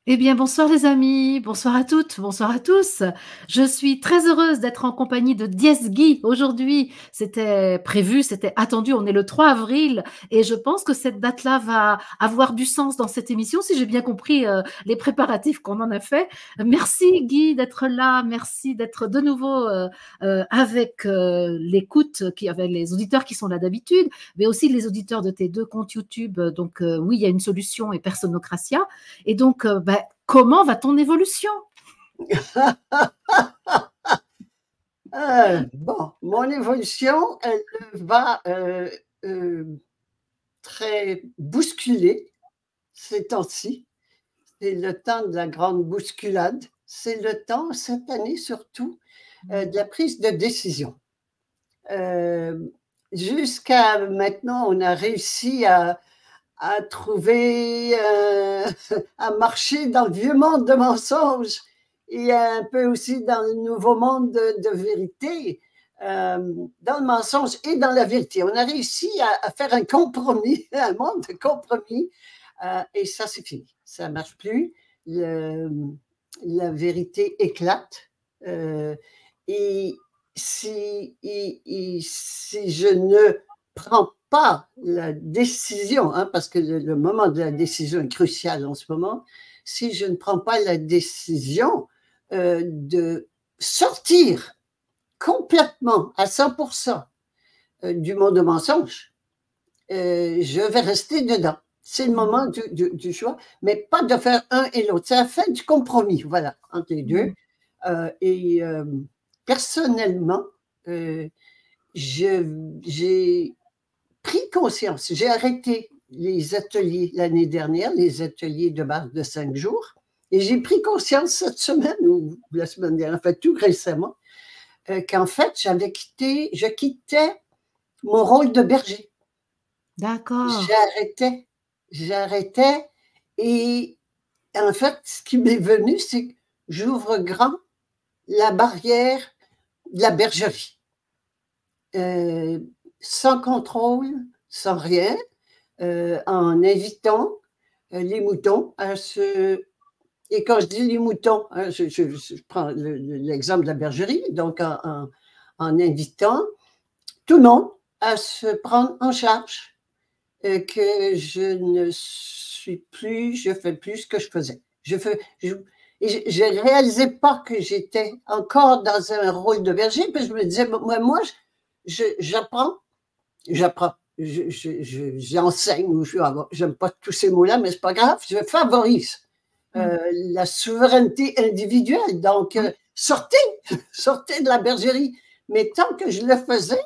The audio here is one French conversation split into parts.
Eh bien, bonsoir les amis, bonsoir à toutes, bonsoir à tous. Je suis très heureuse d'être en compagnie de Diez Guy aujourd'hui. C'était prévu, c'était attendu, on est le 3 avril et je pense que cette date-là va avoir du sens dans cette émission, si j'ai bien compris les préparatifs qu'on en a fait. Merci Guy d'être là, merci d'être de nouveau avec l'écoute, avec les auditeurs qui sont là d'habitude, mais aussi les auditeurs de tes deux comptes YouTube. Donc oui, il y a une solution et Personocratia. Et donc, comment va ton évolution? Bon, mon évolution, elle va très bousculée ces temps-ci. C'est le temps de la grande bousculade. C'est le temps, cette année surtout, de la prise de décision. Jusqu'à maintenant, on a réussi à trouver, à marcher dans le vieux monde de mensonges et un peu aussi dans le nouveau monde de vérité, dans le mensonge et dans la vérité. On a réussi à faire un compromis, un monde de compromis, et ça, c'est fini. Ça ne marche plus. La vérité éclate. Et si je ne prends pas la décision, parce que le moment de la décision est crucial en ce moment, si je ne prends pas la décision de sortir complètement à 100% du monde de mensonge, je vais rester dedans. C'est le moment du choix, mais pas de faire un et l'autre. C'est la fin du compromis, voilà, entre les deux. Et personnellement, j'ai pris conscience. J'ai arrêté les ateliers l'année dernière, les ateliers de base de 5 jours, et j'ai pris conscience cette semaine, ou la semaine dernière, en fait, tout récemment, qu'en fait, je quittais mon rôle de berger. D'accord. J'arrêtais, et en fait, ce qui m'est venu, c'est que j'ouvre grand la barrière de la bergerie. Sans contrôle, sans rien, en invitant les moutons à se... Et quand je dis les moutons, je prends l'exemple de la bergerie, donc en invitant tout le monde à se prendre en charge, que je ne suis plus, je fais plus ce que je faisais. Je ne réalisais pas que j'étais encore dans un rôle de berger, puis je me disais, moi j'apprends, j'enseigne, ou j'aime pas tous ces mots-là, mais c'est pas grave, je favorise la souveraineté individuelle. Donc, sortez de la bergerie. Mais tant que je le faisais,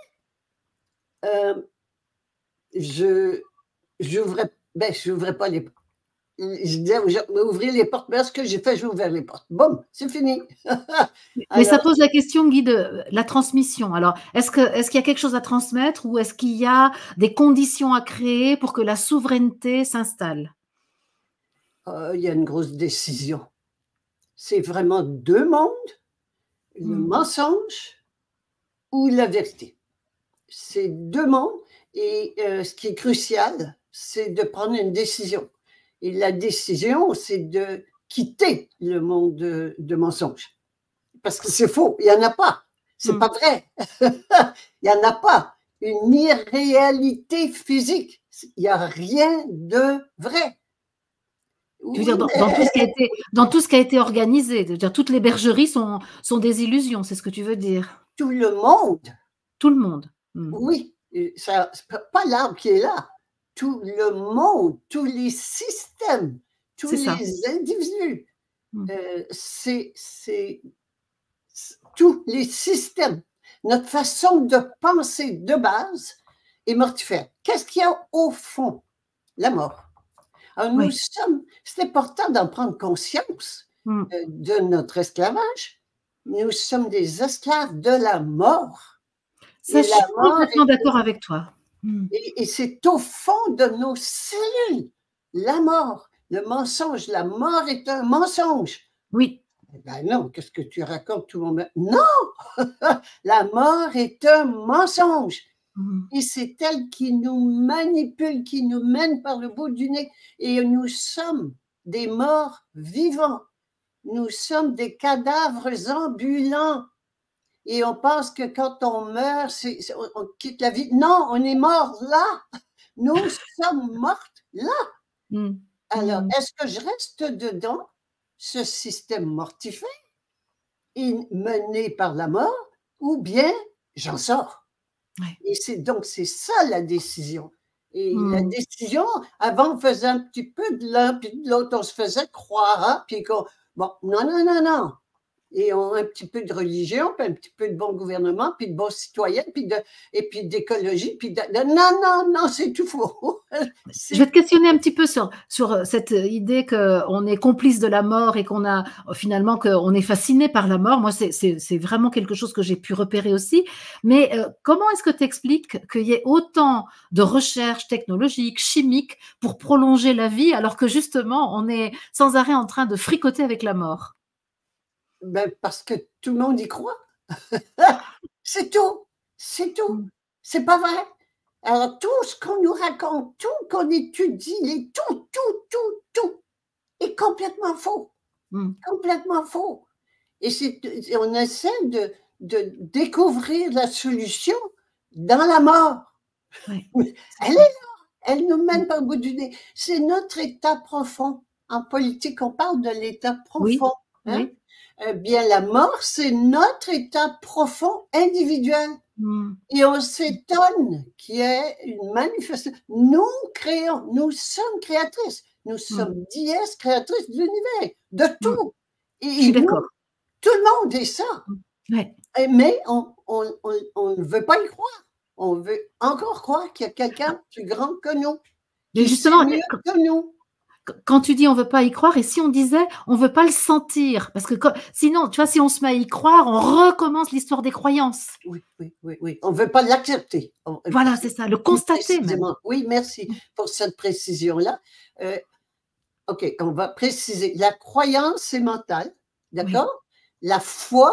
je n'ouvrais pas les portes. Je disais, ouvrir les portes, mais ce que j'ai fait, j'ai ouvert les portes. Boum, c'est fini. Mais ça Alors, pose la question, Guy, de la transmission. Alors, est-ce qu'il y a quelque chose à transmettre ou est-ce qu'il y a des conditions à créer pour que la souveraineté s'installe? il y a une grosse décision. C'est vraiment deux mondes, le mensonge ou la vérité. C'est deux mondes, et ce qui est crucial, c'est de prendre une décision. Et la décision, c'est de quitter le monde de mensonges. Parce que c'est faux, il n'y en a pas. C'est pas vrai. Il n'y en a pas. Une irréalité physique. Il n'y a rien de vrai. Tu veux Oui, dire dans tout ce qui a été organisé, dire toutes les bergeries sont des illusions, c'est ce que tu veux dire? tout le monde, Tout le monde. oui, ça, pas l'arbre qui est là. Tout le monde, tous les systèmes, tous C'est ça. les individus, c'est tous les systèmes. Notre façon de penser de base est mortifère. Qu'est-ce qu'il y a au fond? La mort. Alors Oui. c'est important d'en prendre conscience de notre esclavage. Nous sommes des esclaves de la mort. Ça, Et je la suis mort complètement d'accord avec toi. et c'est au fond de nos cellules. La mort, le mensonge, la mort est un mensonge. Oui. Eh ben non, qu'est-ce que tu racontes tout le monde? Non! La mort est un mensonge. Et c'est elle qui nous manipule, qui nous mène par le bout du nez. Et nous sommes des morts vivants. Nous sommes des cadavres ambulants. Et on pense que quand on meurt, on quitte la vie. Non, on est mort là. Nous sommes mortes là. Mmh. Alors, Mmh. est-ce que je reste dedans, ce système mortifère, mené par la mort, ou bien j'en sors? Ouais. Et c'est ça la décision. Et la Mmh. décision, avant, on faisait un petit peu de l'un puis de l'autre, on se faisait croire, hein, puis bon, non, non, non, non. Et on a un petit peu de religion, puis un petit peu de bon gouvernement, puis de bons citoyens, et puis d'écologie, puis non, non, non, c'est tout faux. Je vais C'est te questionner un petit peu sur cette idée qu'on est complice de la mort et qu'on a finalement qu'on est fasciné par la mort. Moi, c'est vraiment quelque chose que j'ai pu repérer aussi. Mais comment est-ce que tu expliques qu'il y ait autant de recherches technologiques, chimiques pour prolonger la vie, alors que justement, on est sans arrêt en train de fricoter avec la mort? ben, parce que tout le monde y croit. C'est tout, c'est tout. Mmh. C'est pas vrai. Alors, tout ce qu'on nous raconte, tout qu'on étudie, tout est complètement faux. Mmh. Complètement faux. Et on essaie de découvrir la solution dans la mort. Ouais, c'est Elle est ça. là, elle nous Mmh. mène par le bout du nez. C'est notre état profond. En politique, on parle de l'état Oui, profond. Hein? oui. Bien, la mort, c'est notre état profond individuel. Mmh. Et on s'étonne qu'il y ait une manifestation. Nous créons, nous sommes créatrices. Nous Mmh. sommes déesses créatrices de l'univers, de Mmh. tout. Je suis Et nous, d'accord. tout le monde est ça. Mmh. Ouais. Mais on ne veut pas y croire. On veut encore croire qu'il y a quelqu'un de plus grand que nous, Mais qui sait justement, mieux que nous. quand tu dis on veut pas y croire, et si on disait on veut pas le sentir? Parce que sinon, tu vois, si on se met à y croire, on recommence l'histoire des croyances. Oui, oui, oui, oui. On ne veut pas l'accepter. Voilà, c'est ça, le Plus constater même. précisément. Oui, merci pour cette précision-là. Euh, OK, on va préciser. La croyance, c'est mental, Oui, d'accord? La foi,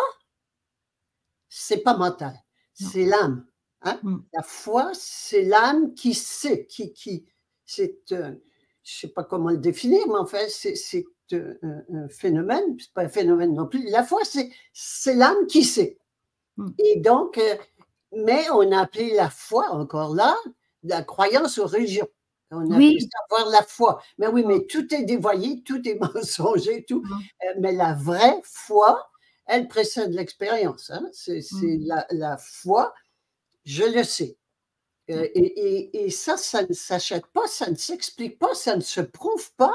c'est pas mental, non. c'est l'âme, hein? Mmh. La foi, c'est l'âme qui sait, c'est, je sais pas comment le définir, mais en fait, c'est un phénomène, c'est pas un phénomène non plus. La foi, c'est l'âme qui sait. Mmh. Et donc, mais on a appelé la foi, encore là, la croyance aux religions. On a appelé Oui. ça avoir la foi. Mais oui, Mmh. mais tout est dévoyé, tout est mensonger, tout. Mmh. Mais la vraie foi, elle précède l'expérience. Hein. Mmh. C'est la foi, je le sais. Ouais. Et ça ne s'achète pas, ça ne s'explique pas, ça ne se prouve pas.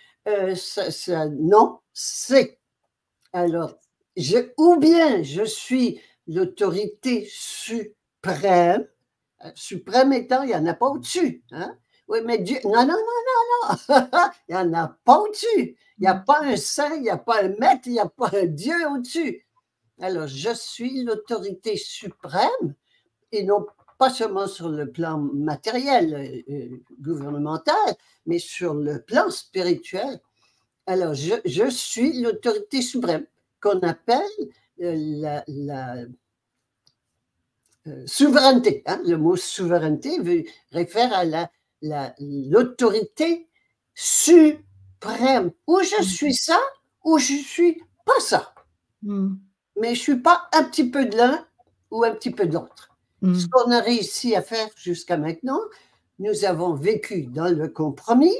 Non, c'est. Alors, ou bien je suis l'autorité suprême, suprême étant, il n'y en a pas au-dessus. Hein? Oui, mais Dieu, non, non, non, non, non, il n'y en a pas au-dessus. Il n'y a Mmh. pas un saint, il n'y a pas un maître, il n'y a pas un Dieu au-dessus. Alors, je suis l'autorité suprême, et non pas seulement sur le plan matériel, gouvernemental, mais sur le plan spirituel. Alors, je suis l'autorité suprême qu'on appelle la souveraineté. Hein? Le mot souveraineté réfère à l'autorité suprême. Ou je Mmh. suis ça, ou je ne suis pas ça. Mmh. Mais je ne suis pas un petit peu de l'un ou un petit peu de l'autre. Ce Mmh. qu'on a réussi à faire jusqu'à maintenant, nous avons vécu dans le compromis,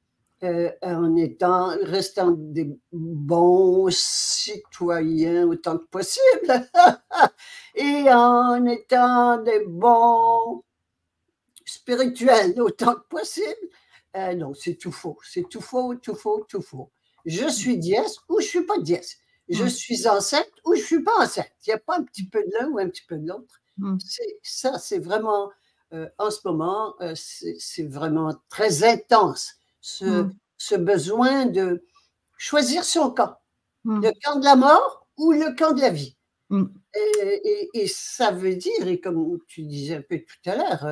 restant des bons citoyens autant que possible et en étant des bons spirituels autant que possible. Non, c'est tout faux, c'est tout faux, tout faux, tout faux. Je suis dièse ou je suis pas dièse. Je Mmh. suis enceinte ou je suis pas enceinte. Il n'y a pas un petit peu de l'un ou un petit peu de l'autre. Mmh. C'est vraiment, en ce moment, c'est vraiment très intense. Ce, Mmh. ce besoin de choisir son camp, Mmh. le camp de la mort ou le camp de la vie. Mmh. Et ça veut dire, et comme tu disais un peu tout à l'heure,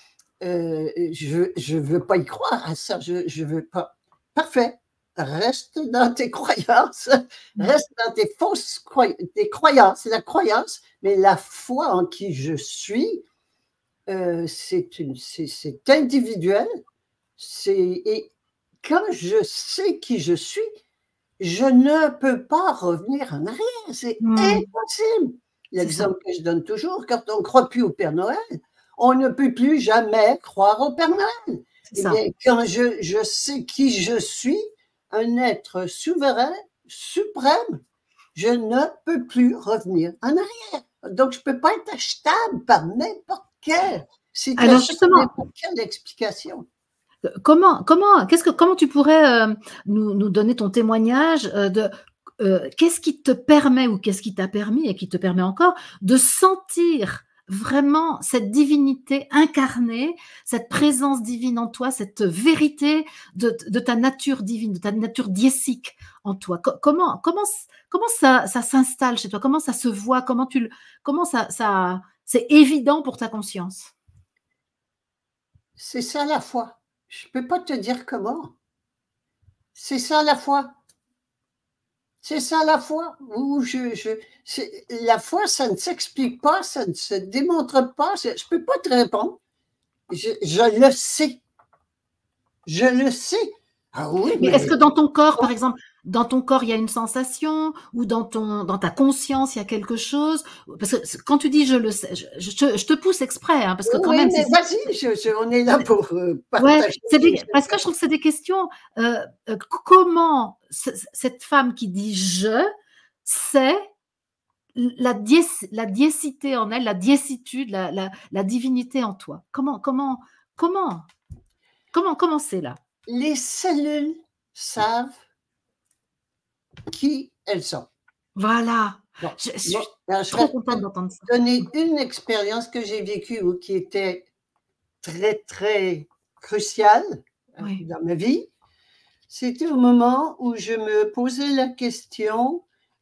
je ne veux pas y croire à ça, je veux pas. Parfait. Reste dans tes croyances, Mmh. reste dans tes fausses croyances, c'est la croyance, mais la foi en qui je suis, c'est individuel, et quand je sais qui je suis, je ne peux pas revenir en arrière, c'est Mmh. impossible. C'est ça. L'exemple que je donne toujours, quand on ne croit plus au Père Noël, on ne peut plus jamais croire au Père Noël. C'est Eh ça. bien, quand je sais qui je suis, un être souverain, suprême, je ne peux plus revenir en arrière. Donc, je ne peux pas être achetable par n'importe quelle Alors situation, justement, n'importe quelle explication. comment tu pourrais nous donner ton témoignage qu'est-ce qui te permet ou qu'est-ce qui t'a permis et qui te permet encore de sentir vraiment cette divinité incarnée, cette présence divine en toi, cette vérité de ta nature divine, de ta nature diésique en toi. Comment ça s'installe chez toi? Comment ça se voit? Comment ça c'est évident pour ta conscience? C'est ça la foi. Je ne peux pas te dire comment. C'est ça la foi. C'est ça la foi. La foi, ça ne s'explique pas, ça ne se démontre pas. Je ne peux pas te répondre. Je le sais. Je le sais. Ah oui, Mais est-ce mais que dans ton corps, par exemple, dans ton corps, il y a une sensation ou dans ta conscience, il y a quelque chose? Parce que quand tu dis je le sais, je te pousse exprès, hein, parce que quand oui, même, mais vas-y, on est là pour ouais, partager. parce que je trouve que c'est des questions. Comment cette femme qui dit je sait la diécité en elle, la diécitude, la divinité en toi? Comment, comment c'est là? Les cellules savent qui elles sont. Voilà. Bon, Je bon, suis alors je trop vais te contente d'entendre ça. donner une expérience que j'ai vécue ou qui était très, très cruciale Oui. dans ma vie. C'était au moment où je me posais la question,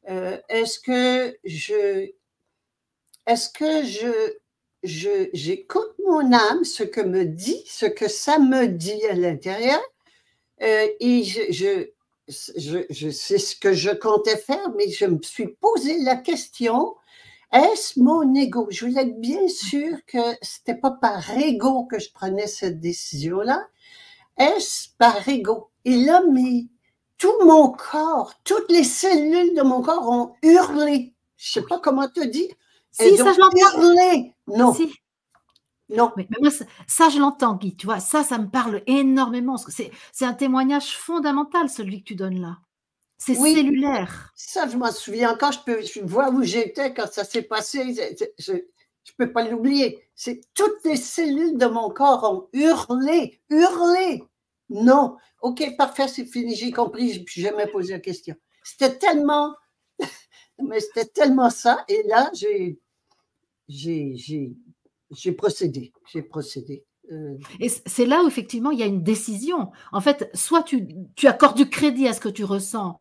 est-ce que j'écoute mon âme, ce que ça me dit à l'intérieur, et je sais ce que je comptais faire, mais je me suis posé la question, est-ce mon ego? Je voulais être bien sûre que c'était pas par ego que je prenais cette décision-là. Est-ce par ego? Et là, tout mon corps, toutes les cellules de mon corps ont hurlé. Je sais pas comment te dire. Si, Elles ça ont je l'entends. hurlé. Non, Si. non. Mais moi, ça je l'entends, Guy, tu vois? Ça me parle énormément, parce que c'est un témoignage fondamental, celui que tu donnes là. C'est Oui, cellulaire. ça, je m'en souviens encore. Je vois où j'étais quand ça s'est passé. Je peux pas l'oublier. C'est toutes les cellules de mon corps ont hurlé, hurlé. Non. OK, parfait, c'est fini, j'ai compris, je ne me suis jamais posé la question. C'était tellement, mais c'était tellement ça. Et là, j'ai, j'ai, j'ai procédé. J'ai procédé. Et c'est là où effectivement il y a une décision. En fait, soit tu accordes du crédit à ce que tu ressens.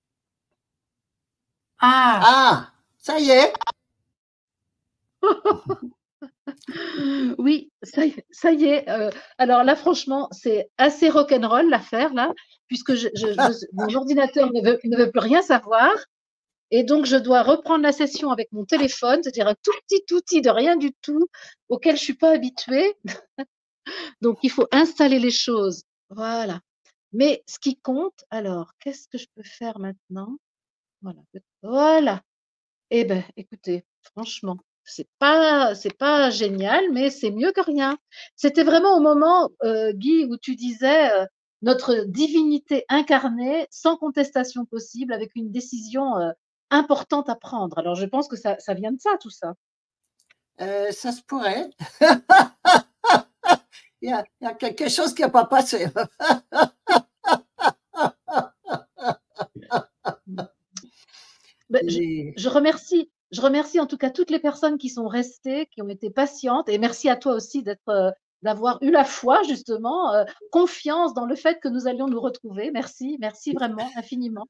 Ah! Ah, ça y est. Oui, ça y est, alors là franchement, c'est assez rock'n'roll l'affaire là, puisque mon ordinateur ne veut plus rien savoir et donc je dois reprendre la session avec mon téléphone, c'est-à-dire un tout petit outil de rien du tout auquel je suis pas habituée. Donc il faut installer les choses. Voilà. Mais ce qui compte alors, qu'est-ce que je peux faire maintenant? Voilà, voilà. Eh ben, écoutez, franchement, c'est pas génial, mais c'est mieux que rien. C'était vraiment au moment, Guy, où tu disais, notre divinité incarnée, sans contestation possible, avec une décision, importante à prendre. Alors je pense que ça vient de ça, tout ça. Ça se pourrait. Il y a quelque chose qui n'a pas passé. Mmh. Beh, Les- je remercie en tout cas toutes les personnes qui sont restées, qui ont été patientes et merci à toi aussi d'avoir eu la foi justement, confiance dans le fait que nous allions nous retrouver. Merci, merci vraiment infiniment.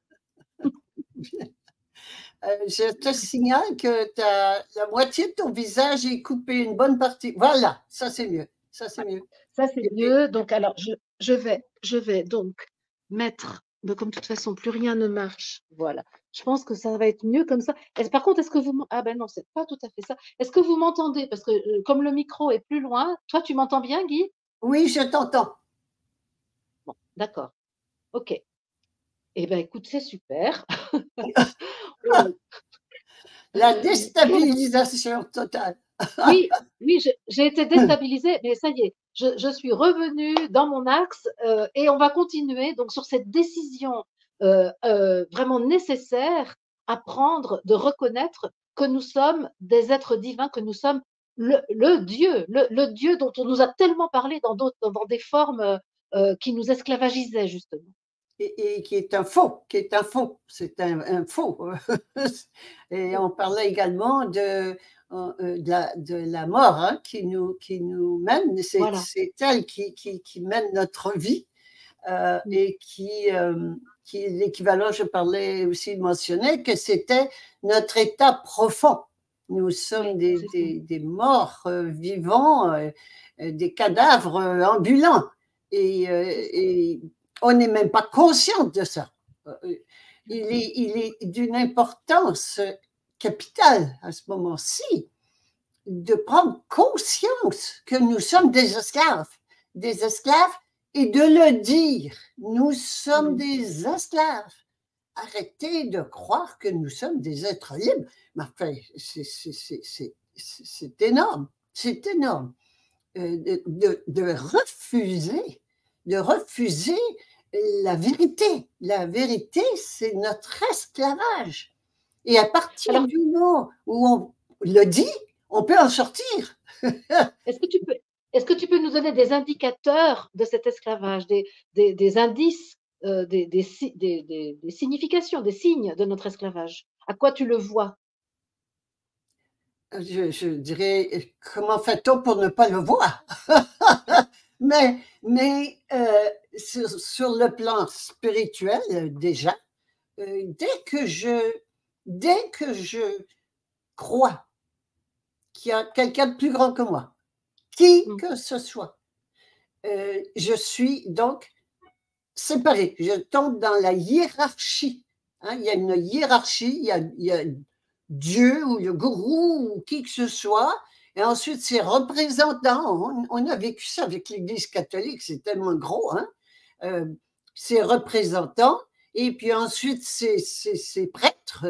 je te signale que la moitié de ton visage est coupé, une bonne partie. Voilà, ça c'est mieux. Ça c'est mieux. Ça, c'est Et puis, mieux. Donc alors je vais donc mettre comme de toute façon plus rien ne marche, voilà. Je pense que ça va être mieux comme ça. Par contre, est-ce que ah ben non, c'est pas tout à fait ça. Est-ce que vous m'entendez? Parce que, comme le micro est plus loin, toi tu m'entends bien, Guy? oui, je t'entends. Bon, d'accord. OK. Eh ben, écoute, c'est super. On La quel déstabilisation totale. Oui, oui, j'ai été déstabilisée, mais ça y est, je suis revenue dans mon axe, et on va continuer donc sur cette décision, vraiment nécessaire à prendre de reconnaître que nous sommes des êtres divins, que nous sommes le Dieu dont on nous a tellement parlé dans des formes, qui nous esclavagisaient justement. Et qui est un faux, qui est un faux, c'est un faux. Et on parlait également de la mort hein, qui nous mène, Voilà. c'est elle qui mène notre vie Mmh. et qui est l'équivalent, je parlais aussi, mentionné que c'était notre état profond. Nous sommes Oui, c'est ça. des morts vivants, des cadavres ambulants. C'est ça. Et on n'est même pas conscient de ça. Mmh. Il est d'une importance capitale à ce moment-ci de prendre conscience que nous sommes des esclaves et de le dire. Nous sommes Mmh. des esclaves. Arrêtez de croire que nous sommes des êtres libres. Mais enfin, c'est énorme. C'est énorme de refuser la vérité. La vérité, c'est notre esclavage. Et à partir Alors, du moment où on le dit, on peut en sortir. est-ce que tu peux est-ce que tu peux nous donner des indicateurs de cet esclavage, des indices, des significations, des signes de notre esclavage? À quoi tu le vois? Je dirais, comment fait-on pour ne pas le voir? Sur le plan spirituel, déjà, dès dès que je crois qu'il y a quelqu'un de plus grand que moi, qui Mmh, que ce soit, je suis donc séparée. Je tombe dans la hiérarchie. Hein, il y a une hiérarchie, il y a Dieu ou le gourou ou qui que ce soit, et ensuite ses représentants. On a vécu ça avec l'Église catholique, c'est tellement gros, hein? Euh, ses représentants, et puis ensuite ses prêtres,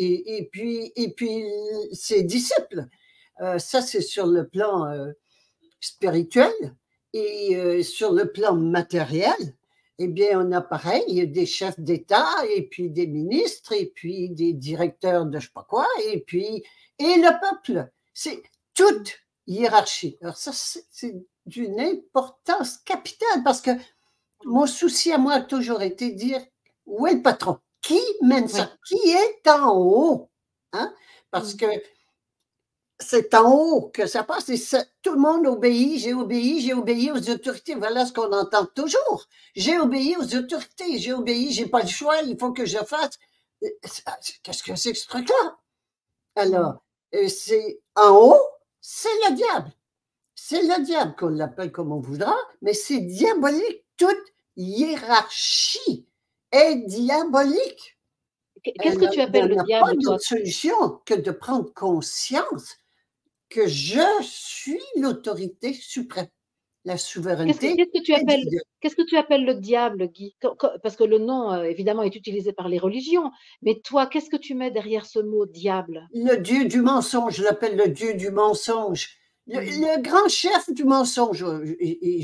et puis ses disciples. Ça, c'est sur le plan spirituel. Et sur le plan matériel, eh bien, on a pareil, des chefs d'État, et puis des ministres, et puis des directeurs de je sais pas quoi, et le peuple. C'est mmh, toute hiérarchie. Alors ça, c'est d'une importance capitale, parce que mmh. mon souci à moi a toujours été de dire, où est le patron? Qui mène ça? Oui. Qui est en haut? Hein? Parce Mmh. que c'est en haut que ça passe et tout le monde obéit, j'ai obéi aux autorités. Voilà ce qu'on entend toujours. J'ai obéi aux autorités, j'ai obéi, j'ai pas le choix, il faut que je fasse. Qu'est-ce que c'est que ce truc-là? Mmh. Alors, c'est en haut, c'est le diable. C'est le diable, qu'on l'appelle comme on voudra, mais c'est diabolique. Toute hiérarchie est diabolique. Qu'est-ce que tu Il n'y appelles en le a pas diable, toi? d'autre solution que de prendre conscience que je suis l'autorité suprême. La souveraineté Qu'est-ce que tu est de appelles Dieu. qu'est-ce que tu appelles le diable, Guy? Parce que le nom, évidemment, est utilisé par les religions, mais toi, qu'est-ce que tu mets derrière ce mot diable? Le Dieu du mensonge, je l'appelle le Dieu du mensonge. Mmh. Le grand chef du mensonge, et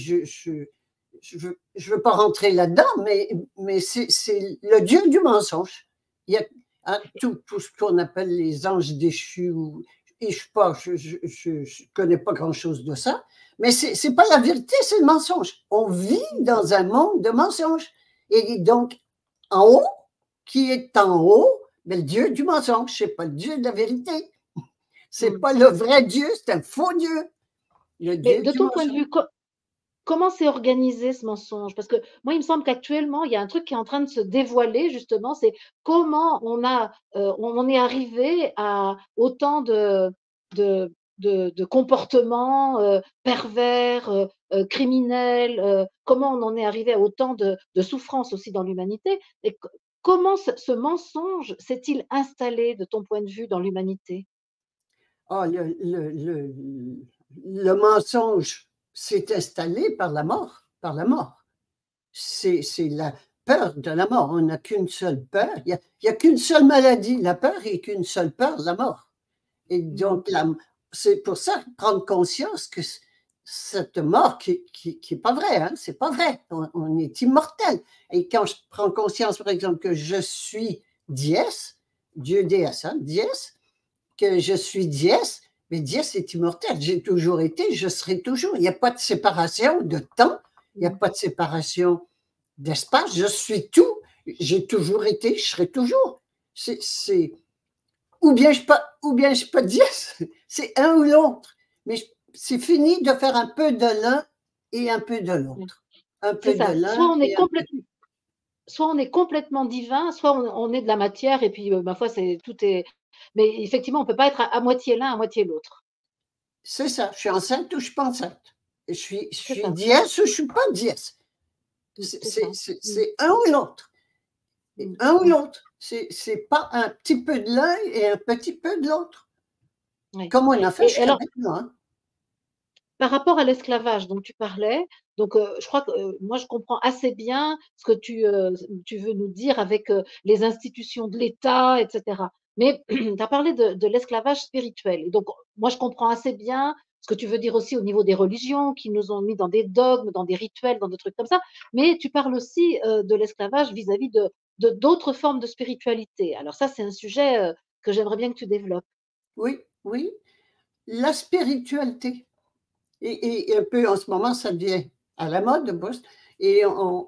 je veux pas rentrer là-dedans, mais c'est le Dieu du mensonge. Il y a hein, tout ce qu'on appelle les anges déchus, et je connais pas grand-chose de ça, mais c'est pas la vérité, c'est le mensonge. On vit Mmh. dans un monde de mensonges. Et donc, en haut, qui est en haut, mais le Dieu du mensonge, c'est pas le Dieu de la vérité. C'est Mmh. pas le vrai Dieu, c'est un faux Dieu. Le Mais Dieu de du ton point de mensonge. vue, comment c'est organisé ce mensonge? Parce que moi, il me semble qu'actuellement, il y a un truc qui est en train de se dévoiler justement, c'est comment on en est arrivé à autant de comportements, pervers, criminels, comment on en est arrivé à autant de souffrances aussi dans l'humanité et comment ce mensonge s'est-il installé de ton point de vue dans l'humanité? Ah, le mensonge s'est installé par la mort, par la mort. C'est la peur de la mort. On n'a qu'une seule peur. Il y a qu'une seule maladie, la peur, et qu'une seule peur, la mort. Et donc, c'est pour ça, prendre conscience que cette mort qui est pas vraie, hein, c'est pas vrai. On est immortel. Et quand je prends conscience, par exemple, que je suis diès, Dieu déesse, hein, diès, que je suis diès, mais diès est immortel. J'ai toujours été, je serai toujours. Il n'y a pas de séparation de temps, il n'y a pas de séparation d'espace. Je suis tout. J'ai toujours été, je serai toujours. Ou bien je suis pas diès. C'est un ou l'autre. Mais c'est fini de faire un peu de l'un et un peu de l'autre. Un peu de l'un et un peu de l'autre. Soit on est complètement divin, soit on est de la matière, et puis, ma foi, tout est. Mais effectivement, on ne peut pas être à moitié l'un, à moitié l'autre. C'est ça. Je suis enceinte ou je ne suis pas enceinte. Je suis ça. diès ou je ne suis pas diès. C'est un ou l'autre. Un ou l'autre. C'est pas un petit peu de l'un et un petit peu de l'autre. Oui. Comme on a fait Et jusqu'à alors, maintenant. Hein. par rapport à l'esclavage dont tu parlais, donc je crois que moi je comprends assez bien ce que tu veux nous dire avec les institutions de l'État, etc. Mais tu as parlé de l'esclavage spirituel. Et donc, moi je comprends assez bien ce que tu veux dire aussi au niveau des religions qui nous ont mis dans des dogmes, dans des rituels, dans des trucs comme ça. Mais tu parles aussi de l'esclavage vis-à-vis de d'autres formes de spiritualité. Alors ça, c'est un sujet que j'aimerais bien que tu développes. Oui, oui. La spiritualité. Et un peu en ce moment, ça devient à la mode, et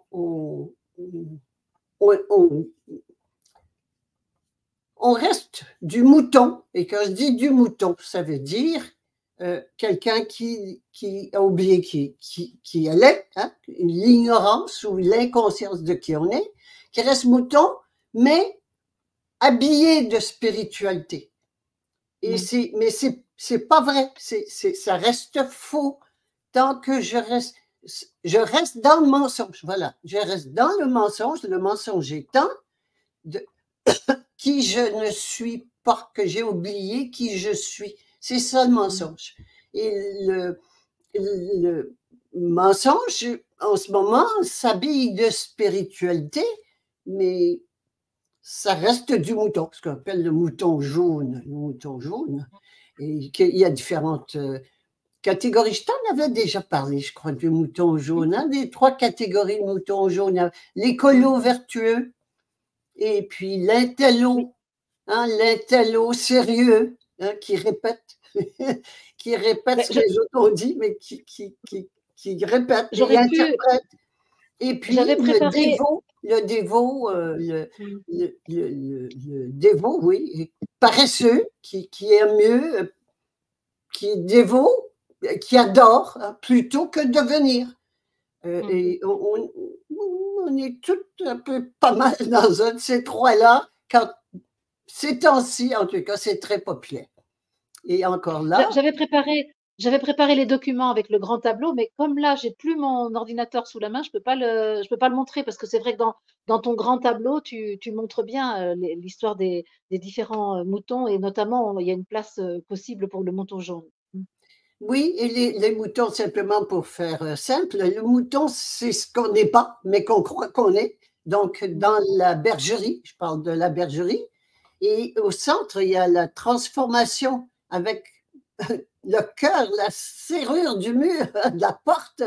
on reste du mouton. Et quand je dis du mouton, ça veut dire quelqu'un qui a oublié qui elle est, hein, l'ignorance ou l'inconscience de qui on est, qui reste mouton, mais habillé de spiritualité. Et mais c'est pas vrai, ça reste faux tant que je reste dans le mensonge. Voilà, je reste dans le mensonge étant qui je ne suis pas, que j'ai oublié qui je suis. C'est ça le mensonge. Et le mensonge, en ce moment, s'habille de spiritualité, mais ça reste du mouton, ce qu'on appelle le mouton jaune. Le mouton jaune. Et il y a différentes catégories. Je t'en avais déjà parlé, je crois, du mouton jaune. Hein, des 3 catégories de moutons jaunes. L'écolo vertueux, et puis l'intello, hein, l'intello sérieux, hein, qui répète, qui répète ce que les autres ont dit, mais qui répète et interprète. Et puis le dévot, oui, paresseux, qui aime mieux, qui est dévot, qui adore, hein, plutôt que devenir. Et on est toutes un peu pas mal dans un de ces 3-là, quand ces temps-ci, en tout cas, c'est très populaire. Et encore là. J'avais préparé les documents avec le grand tableau, mais comme là, j'ai plus mon ordinateur sous la main, je peux pas le montrer, parce que c'est vrai que dans ton grand tableau, tu montres bien l'histoire des différents moutons, et notamment, il y a une place possible pour le mouton jaune. Oui, et les moutons, simplement pour faire simple, le mouton, c'est ce qu'on n'est pas, mais qu'on croit qu'on est. Donc, dans la bergerie, je parle de la bergerie, et au centre, il y a la transformation avec le cœur, la serrure du mur, de la porte,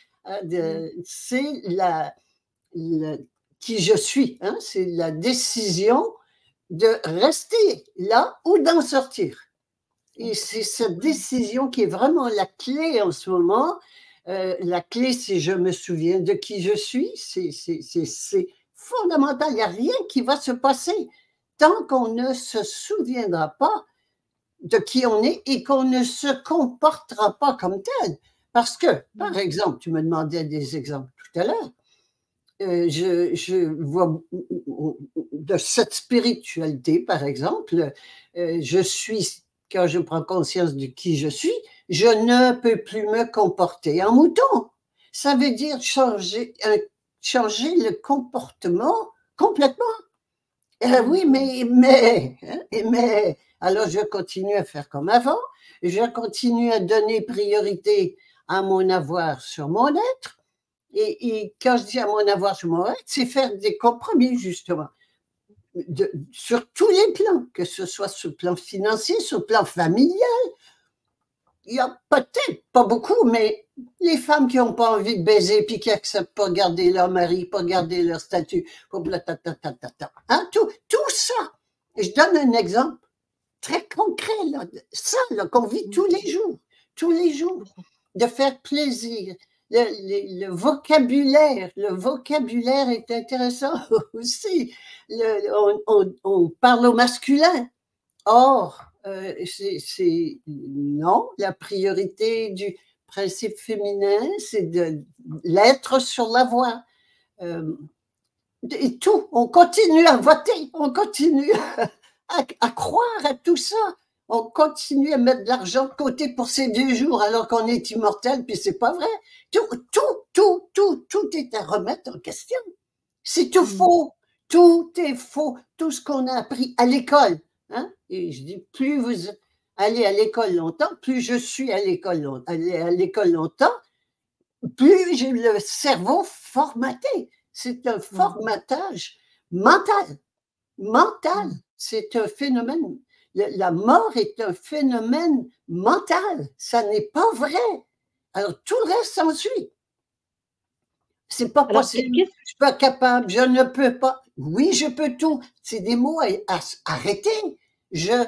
c'est qui je suis. Hein, c'est la décision de rester là ou d'en sortir. Et c'est cette décision qui est vraiment la clé en ce moment. La clé, si je me souviens de qui je suis, c'est fondamental. Il n'y a rien qui va se passer tant qu'on ne se souviendra pas de qui on est et qu'on ne se comportera pas comme tel. Parce que, par exemple, tu me demandais des exemples tout à l'heure, je vois de cette spiritualité, par exemple, quand je prends conscience de qui je suis, je ne peux plus me comporter en mouton. Ça veut dire changer le comportement complètement. Oui, mais, alors je continue à faire comme avant, je continue à donner priorité à mon avoir sur mon être, Et quand je dis à mon avoir, je m'arrête, c'est faire des compromis, justement, sur tous les plans, que ce soit sur le plan financier, sur le plan familial. Il y a peut-être, pas beaucoup, mais les femmes qui n'ont pas envie de baiser puis qui n'acceptent pas garder leur mari, pas garder leur statut, hein, tout ça. Et je donne un exemple très concret, là, ça qu'on vit tous les jours, de faire plaisir. Le vocabulaire est intéressant aussi. On parle au masculin. Or, non, la priorité du principe féminin, c'est de l'être sur la voie. Et tout, on continue à voter, on continue à croire à tout ça. On continue à mettre de l'argent de côté pour ces 2 jours alors qu'on est immortel, puis c'est pas vrai. Tout est à remettre en question. C'est tout faux. Tout est faux. Tout ce qu'on a appris à l'école. Hein? Et je dis, plus vous allez à l'école longtemps, plus je suis à l'école longtemps, plus j'ai le cerveau formaté. C'est un formatage mental. C'est un phénomène. La mort est un phénomène mental. Ça n'est pas vrai. Alors, tout le reste s'ensuit. C'est pas possible. Je suis pas capable. Je ne peux pas. Oui, je peux tout. C'est des mots à arrêter. Je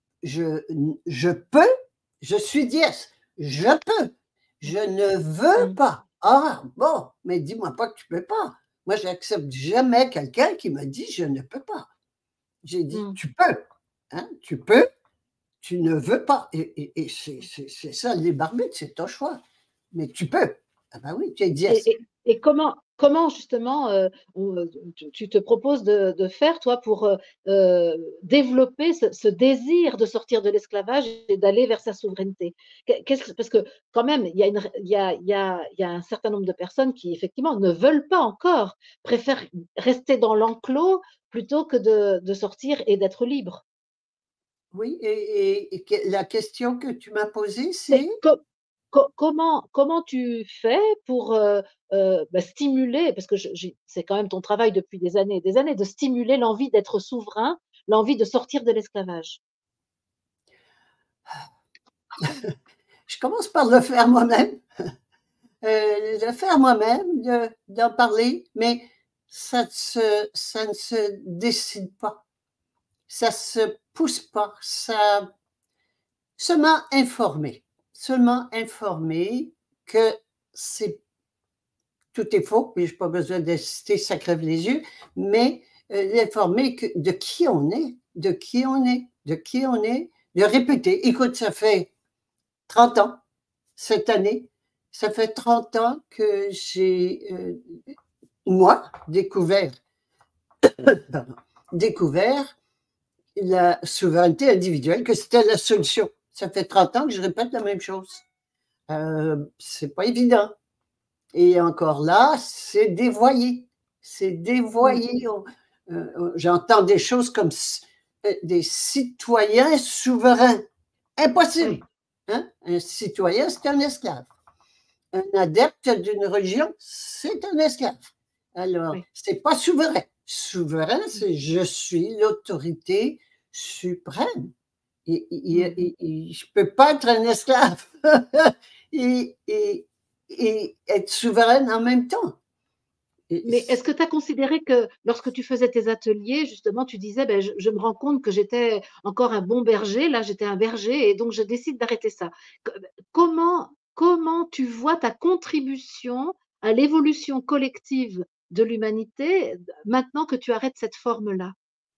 peux. Je suis dièse. Je peux. Je ne veux pas. Ah, bon, mais dis-moi pas que tu peux pas. Moi, j'accepte jamais quelqu'un qui me dit je ne peux pas. J'ai dit tu peux. Hein, tu peux. Tu ne veux pas. Et c'est ça, le libre arbitre, c'est ton choix. Mais tu peux. Ah ben oui, tu es dièse. Et comment justement tu te proposes de faire, toi, pour développer ce désir de sortir de l'esclavage et d'aller vers sa souveraineté? Parce que quand même, il y a un certain nombre de personnes qui, effectivement, ne veulent pas encore, préfèrent rester dans l'enclos plutôt que de sortir et d'être libre. Oui, et la question que tu m'as posée, c'est? Comment tu fais pour, stimuler, parce que c'est quand même ton travail depuis des années et des années, de stimuler l'envie d'être souverain, l'envie de sortir de l'esclavage? Je commence par le faire moi-même. Le faire moi-même, d'en parler, mais ça ne se décide pas. Ça se pousse pas. Ça seulement informer que c'est tout est faux, puis je n'ai pas besoin d'insister, ça crève les yeux, mais l'informer de qui on est, de répéter. Écoute, ça fait 30 ans, cette année, ça fait 30 ans que j'ai, moi, découvert la souveraineté individuelle, que c'était la solution. Ça fait 30 ans que je répète la même chose. C'est pas évident. Et encore là, c'est dévoyé. C'est dévoyé. J'entends des choses comme des citoyens souverains. Impossible. Hein? Un citoyen, c'est un esclave. Un adepte d'une religion, c'est un esclave. Alors, c'est pas souverain. Souverain, c'est je suis l'autorité suprême. Et je peux pas être un esclave et être souveraine en même temps. Mais est-ce que tu as considéré que lorsque tu faisais tes ateliers, justement, tu disais: «Beh, je me rends compte que j'étais encore un bon berger, là, j'étais un berger et donc je décide d'arrêter ça». Comment tu vois ta contribution à l'évolution collective de l'humanité, maintenant que tu arrêtes cette forme-là?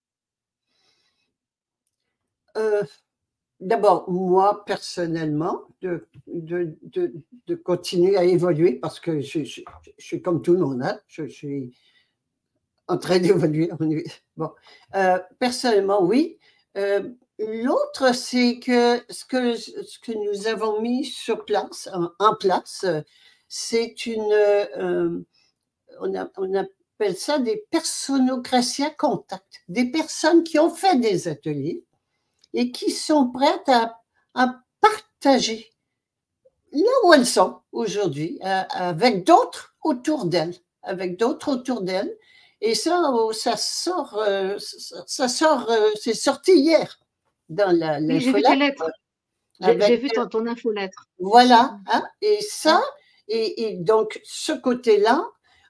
D'abord, moi, personnellement, de continuer à évoluer parce que je suis comme tout le monde, hein, je suis en train d'évoluer. Bon, personnellement, oui. L'autre, c'est que ce que nous avons mis sur place, en place, c'est on appelle ça des personnocraties à contact, des personnes qui ont fait des ateliers et qui sont prêtes à partager là où elles sont aujourd'hui avec d'autres autour d'elle, avec d'autres autour d'elle. Et ça, ça sort, c'est sorti hier dans Oui, j'ai vu tes l'infolette. lettres. J'ai Avec, vu ton infolettre. voilà, Mmh. hein, et ça, Ouais. et donc ce côté-là,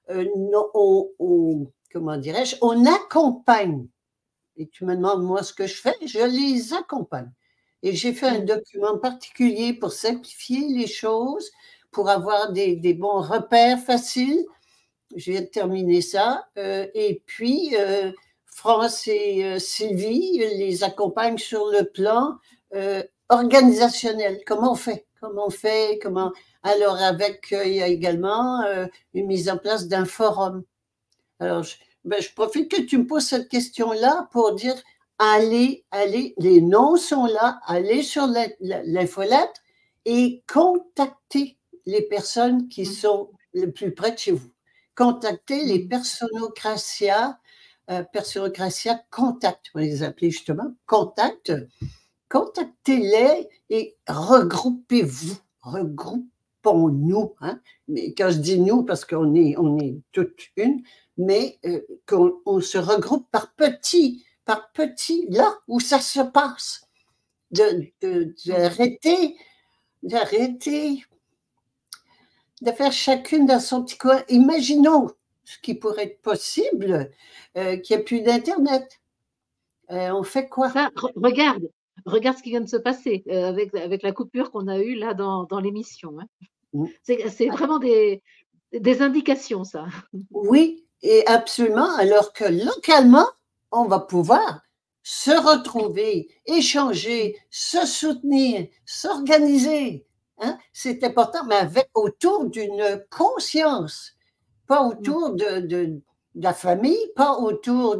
comment dirais-je, on accompagne. Et tu me demandes moi ce que je fais, je les accompagne. Et j'ai fait un Mmh. document particulier pour simplifier les choses, pour avoir des bons repères faciles. Je viens de terminer ça. Et puis, France et Sylvie les accompagnent sur le plan organisationnel. Comment on fait? Comment on fait? Comment... Alors, avec, il y a également une mise en place d'un forum. Alors, je profite que tu me poses cette question-là pour dire, allez, allez, les noms sont là, allez sur l'infolette et contactez les personnes qui Mmh. sont le plus près de chez vous. Contactez les Mmh. Personocratia Contact, on va les appeler justement, Contact. Contactez-les et regroupez-vous, regroupons-nous, hein. Mais quand je dis nous, parce on est toute une, mais qu'on se regroupe par petits, là où ça se passe. Mmh. D'arrêter de faire chacune dans son petit coin. Imaginons ce qui pourrait être possible, qu'il n'y ait plus d'Internet. On fait quoi? Ça, regarde ce qui vient de se passer, avec la coupure qu'on a eue là dans l'émission, hein. Mm. C'est vraiment des indications ça. Oui, et absolument, alors que localement, on va pouvoir se retrouver, Mmh. échanger, se soutenir, s'organiser, hein? C'est important, mais avec autour d'une conscience, pas Mmh. autour de la famille, pas autour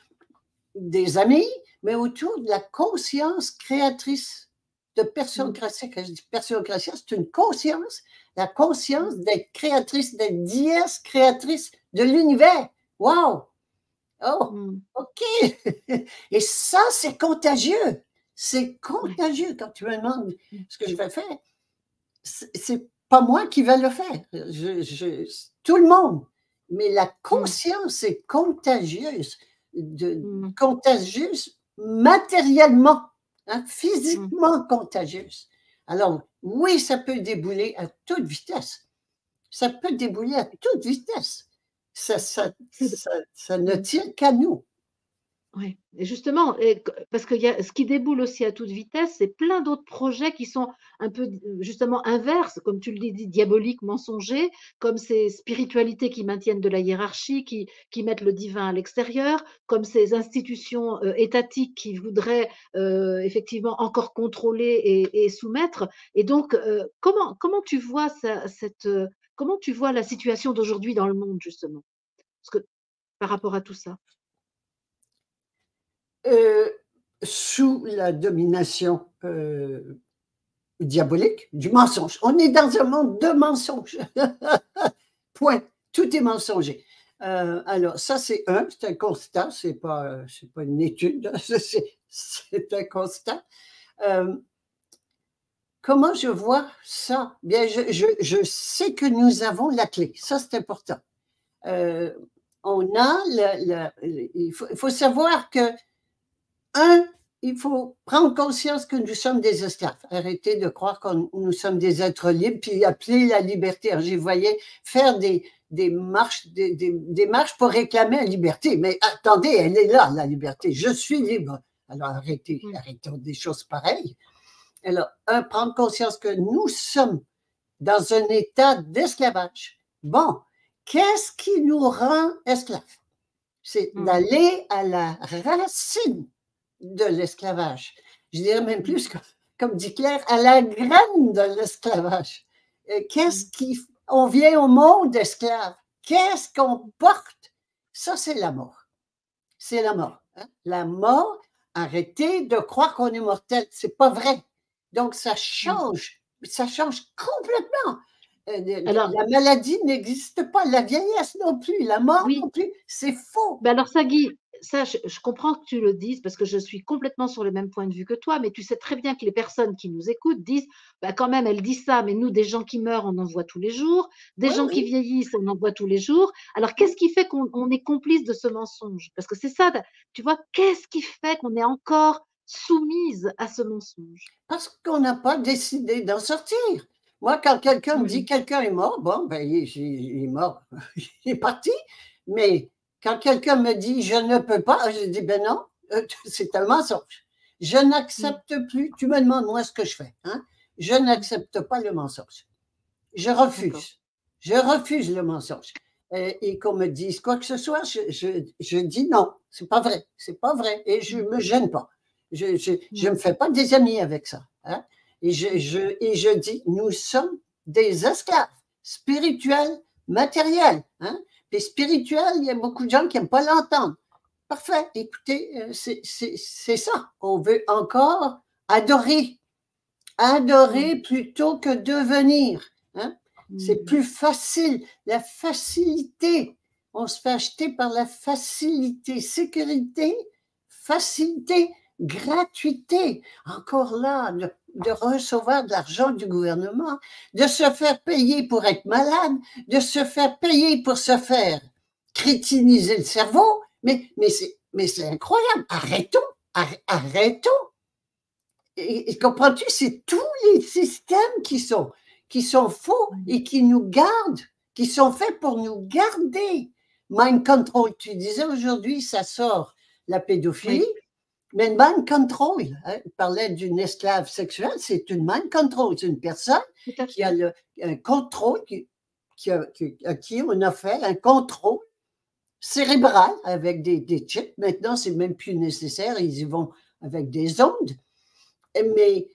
des amis, mais autour de la conscience créatrice de Mmh. Persocratia. Quand je dis Persocratia, c'est une conscience, la conscience d'être créatrice, d'être dièse créatrice de l'univers. Wow! Oh, Mmh. OK. Et ça, c'est contagieux. C'est Ouais. contagieux quand tu me demandes Mmh. ce que je vais faire. C'est pas moi qui vais le faire. Tout le monde. Mais la Mmh. conscience est contagieuse, Mmh. contagieuse matériellement, hein, Mmh. physiquement contagieuse. Alors, oui, ça peut débouler à toute vitesse. Ça peut débouler à toute vitesse. C'est d Ça ne mmh. tient qu'à nous. Ouais, et justement, parce qu'il y a ce qui déboule aussi à toute vitesse, c'est plein d'autres projets qui sont un peu justement inverses, comme tu l'as dit, diaboliques, mensongers, comme ces spiritualités qui maintiennent de la hiérarchie, qui mettent le divin à l'extérieur, comme ces institutions étatiques qui voudraient effectivement encore contrôler et soumettre. Et donc, comment tu vois comment tu vois la situation d'aujourd'hui dans le monde, justement? Parce que par rapport à tout ça. Euh, Sous la domination diabolique du mensonge. On est dans un monde de mensonges. Point. Tout est mensonger. Alors, ça, c'est un constat, c'est pas une étude, c'est un constat. Euh, Comment je vois ça? Bien, je sais que nous avons la clé. Ça, c'est important. Euh, on a il faut savoir que un, il faut prendre conscience que nous sommes des esclaves. Arrêtez de croire que nous sommes des êtres libres, puis appeler la liberté. Alors, j'y voyais faire des marches pour réclamer la liberté. Mais attendez, elle est là, la liberté. Je suis libre. Alors, Mmh. arrêtons des choses pareilles. Alors, un, prendre conscience que nous sommes dans un état d'esclavage. Bon, qu'est-ce qui nous rend esclaves? C'est Mmh. d'aller à la racine de l'esclavage. Je dirais même Mmh. plus, comme dit Claire, à la graine de l'esclavage. Mmh. Qu'est-ce qui... On vient au monde esclave. Qu'est-ce qu'on porte? Ça, c'est la mort. C'est la mort. Hein? La mort, arrêtez de croire qu'on est mortel. C'est pas vrai. Donc, Mmh. ça change complètement. Alors La maladie n'existe pas, la vieillesse non plus, la mort oui, non plus. C'est faux. mais alors ça, Guy, ça, je comprends que tu le dises parce que je suis complètement sur le même point de vue que toi, mais tu sais très bien que les personnes qui nous écoutent disent, bah, quand même, elle dit ça, mais nous, des gens qui meurent, on en voit tous les jours, des Oui, gens qui oui, vieillissent, on en voit tous les jours. Alors, oui. qu'est-ce qui fait qu'on est complice de ce mensonge? Parce que c'est ça, tu vois, qu'est-ce qui fait qu'on est encore soumise à ce mensonge? Parce qu'on n'a pas décidé d'en sortir. Moi, quand quelqu'un me dit: Mmh. «Quelqu'un est mort», bon, ben, il est mort, il est parti. Mais quand quelqu'un me dit: «Je ne peux pas», je dis: «Ben non, c'est un mensonge. Je Mmh. n'accepte plus». Tu me demandes moi ce que je fais, hein? Je Mmh. n'accepte pas le mensonge. Je D'accord. refuse. Je refuse le mensonge. Et qu'on me dise quoi que ce soit, je dis: «Non, c'est pas vrai, c'est pas vrai» et je Mmh. me gêne pas. Je Mmh. me fais pas des amis avec ça, hein, et je Mmh. je et je dis: «Nous sommes des esclaves spirituels, matériels», hein. Puis spirituel, il y a beaucoup de gens qui aiment pas l'entendre. Parfait, écoutez, c'est ça. On veut encore adorer. Mmh. Adorer plutôt que devenir, hein. C'est Mmh. plus facile, la facilité. On se fait acheter par la facilité. Sécurité, facilité, gratuité. Encore là, de recevoir de l'argent du gouvernement, de se faire payer pour être malade, de se faire payer pour se faire crétiniser le cerveau. Mais c'est incroyable. Arrêtons, arrêtons. Et comprends-tu, c'est tous les systèmes qui sont faux Mmh. et qui nous gardent, qui sont faits pour nous garder. Mind control, tu disais aujourd'hui, ça sort la pédophilie, Oui, mais mind control, hein, on parlait d'une esclave sexuelle, c'est une mind control, c'est une personne tout à qui a fait. un contrôle, à qui on a fait un contrôle cérébral avec des chips. Maintenant, c'est même plus nécessaire, ils y vont avec des ondes. Mais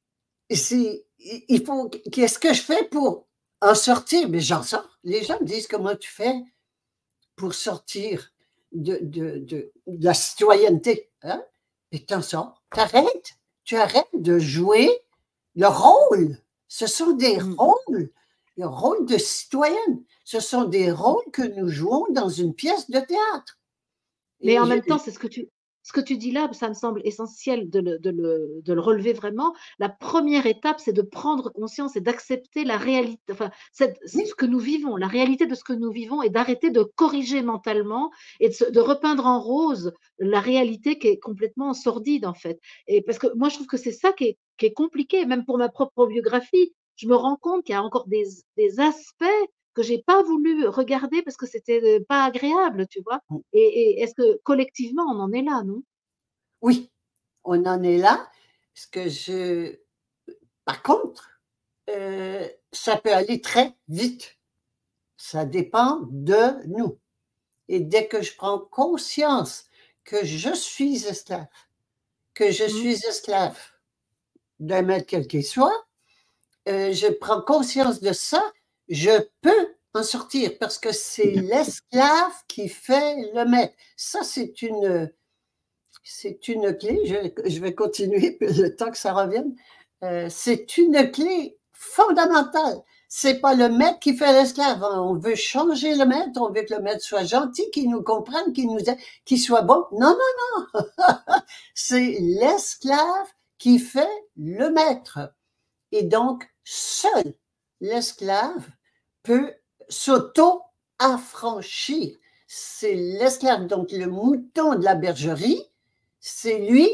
il faut, qu'est-ce que je fais pour en sortir? Mais j'en sors. Les gens me disent: «Comment tu fais pour sortir de la citoyenneté?» Hein? Et tu en sors. Tu arrêtes de jouer le rôle. Ce sont des Mmh. rôles, le rôle de citoyenne. Ce sont des Mmh. rôles que nous jouons dans une pièce de théâtre. Mais Et en même temps, c'est ce que tu dis là, ça me semble essentiel de le relever vraiment. La première étape, c'est de prendre conscience et d'accepter la réalité, enfin, ce oui, que nous vivons, la réalité de ce que nous vivons et d'arrêter de corriger mentalement et de repeindre en rose la réalité qui est complètement sordide, en fait. Et parce que moi, je trouve que c'est ça qui est compliqué, même pour ma propre biographie. Je me rends compte qu'il y a encore des aspects que j'ai pas voulu regarder parce que c'était, pas agréable, tu vois? Et est-ce que collectivement, on en est là, non? oui, on en est là. Ce que je Par contre, ça peut aller très vite. Ça dépend de nous. Et dès que je prends conscience que je suis esclave, que je Mmh. suis esclave d'un maître quel qu'il soit, je prends conscience de ça, je peux en sortir parce que c'est l'esclave qui fait le maître. Ça, c'est une clé. Je vais continuer le temps que ça revienne. C'est une clé fondamentale. C'est pas le maître qui fait l'esclave. Hein. On veut changer le maître, on veut que le maître soit gentil, qu'il nous comprenne, qu'il soit bon. Non, non, c'est l'esclave qui fait le maître. Et donc, seul l'esclave peut s'auto-affranchir. C'est l'esclave, donc le mouton de la bergerie, c'est lui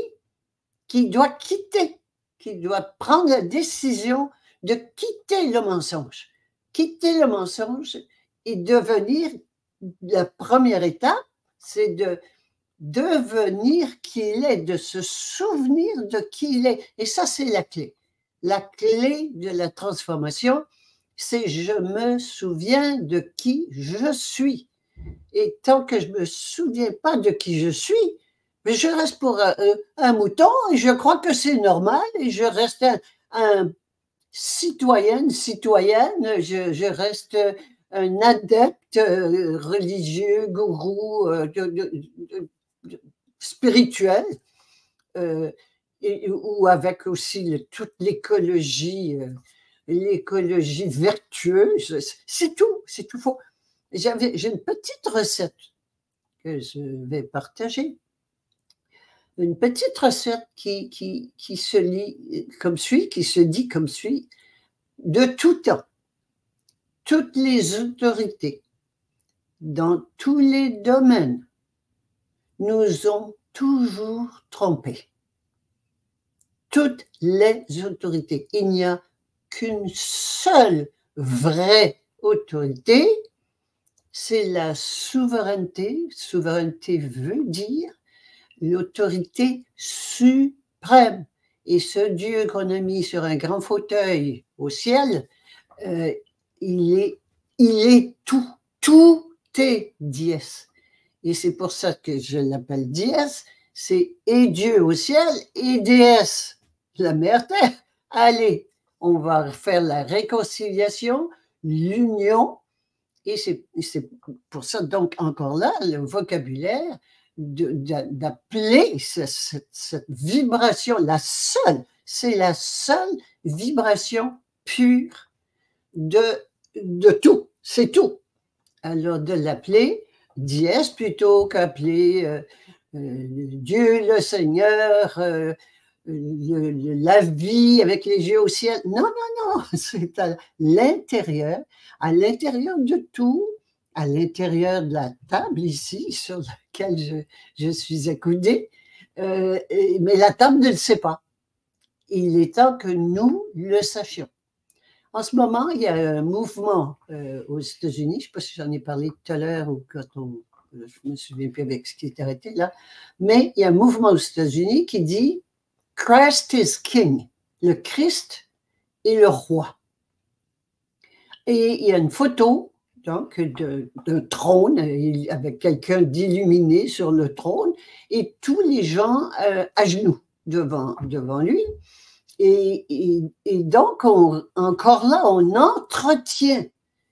qui doit prendre la décision de quitter le mensonge. Quitter le mensonge et devenir, la première étape, c'est de devenir qui il est, de se souvenir de qui il est. Et ça, c'est la clé. La clé de la transformation, c'est je me souviens de qui je suis. Et tant que je ne me souviens pas de qui je suis, mais je reste pour un mouton et je crois que c'est normal et je reste un citoyenne, je reste un adepte religieux, gourou, spirituel, euh, ou avec aussi toute l'écologie vertueuse. C'est tout faux. J'ai une petite recette que je vais partager. Une petite recette qui se lit comme suit, qui se dit comme suit: de tout temps, toutes les autorités, dans tous les domaines, nous ont toujours trompés. Toutes les autorités. Il n'y a qu'une seule vraie autorité, c'est la souveraineté. Souveraineté veut dire l'autorité suprême. Et ce Dieu qu'on a mis sur un grand fauteuil au ciel, il est tout. Tout est dièse. Et c'est pour ça que je l'appelle dièse. C'est et Dieu au ciel et déesse, la mère terre. Allez, on va faire la réconciliation, l'union. Et c'est pour ça, donc, encore là, le vocabulaire d'appeler cette vibration, c'est la seule vibration pure de tout, c'est tout. Alors, de l'appeler dièse plutôt qu'appeler Dieu, le Seigneur, la vie avec les yeux au ciel. Non, non, non, c'est à l'intérieur de tout, à l'intérieur de la table ici, sur laquelle je suis accoudée, mais la table ne le sait pas. Il est temps que nous le sachions. En ce moment, il y a un mouvement aux États-Unis, je ne sais pas si j'en ai parlé tout à l'heure ou quand je ne me souviens plus avec ce qui est arrêté là, mais il y a un mouvement aux États-Unis qui dit Christ is King, le Christ est le roi. Et il y a une photo donc d'un trône avec quelqu'un d'illuminé sur le trône et tous les gens à genoux devant lui. Et donc, encore là, on entretient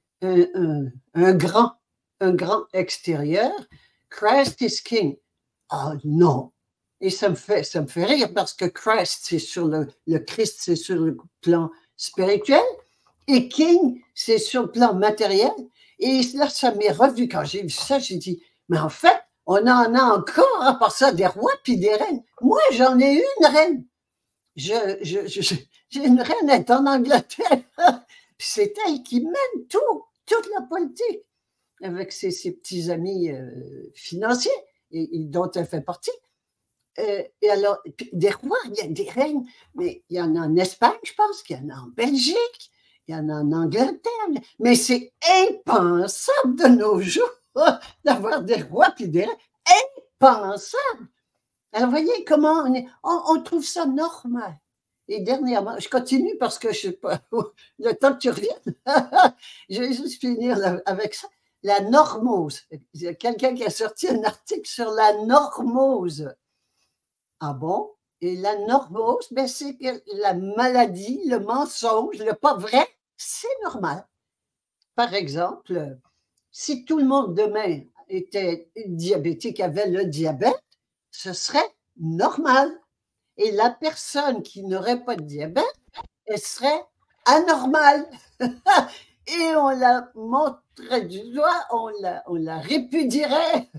un grand extérieur. Christ is King. Ah non! Et ça me fait rire parce que Christ, c'est sur le Christ, c'est sur le plan spirituel et King, c'est sur le plan matériel. Et là, ça m'est revenu quand j'ai vu ça, j'ai dit, mais en fait, on en a encore, à part ça, des rois puis des reines. Moi, j'en ai une reine. J'ai une reine, elle est en Angleterre. C'est elle qui mène toute la politique avec ses petits amis financiers et dont elle fait partie. Et alors, des rois, il y a des reines, mais il y en a en Espagne, je pense, qu'il y en a en Belgique, il y en a en Angleterre, mais c'est impensable de nos jours d'avoir des rois puis des reines. Impensable! Alors, voyez comment on trouve ça normal. Et dernièrement, je continue parce que je ne sais pas, le temps que tu reviennes, je vais juste finir avec ça. La normose. Il y a quelqu'un qui a sorti un article sur la normose. Ah bon? Et la normose, ben c'est que la maladie, le mensonge, le pas vrai, c'est normal. Par exemple, si tout le monde demain était diabétique, avait le diabète, ce serait normal. Et la personne qui n'aurait pas de diabète, elle serait anormale. Et on la montrerait du doigt, on la répudierait.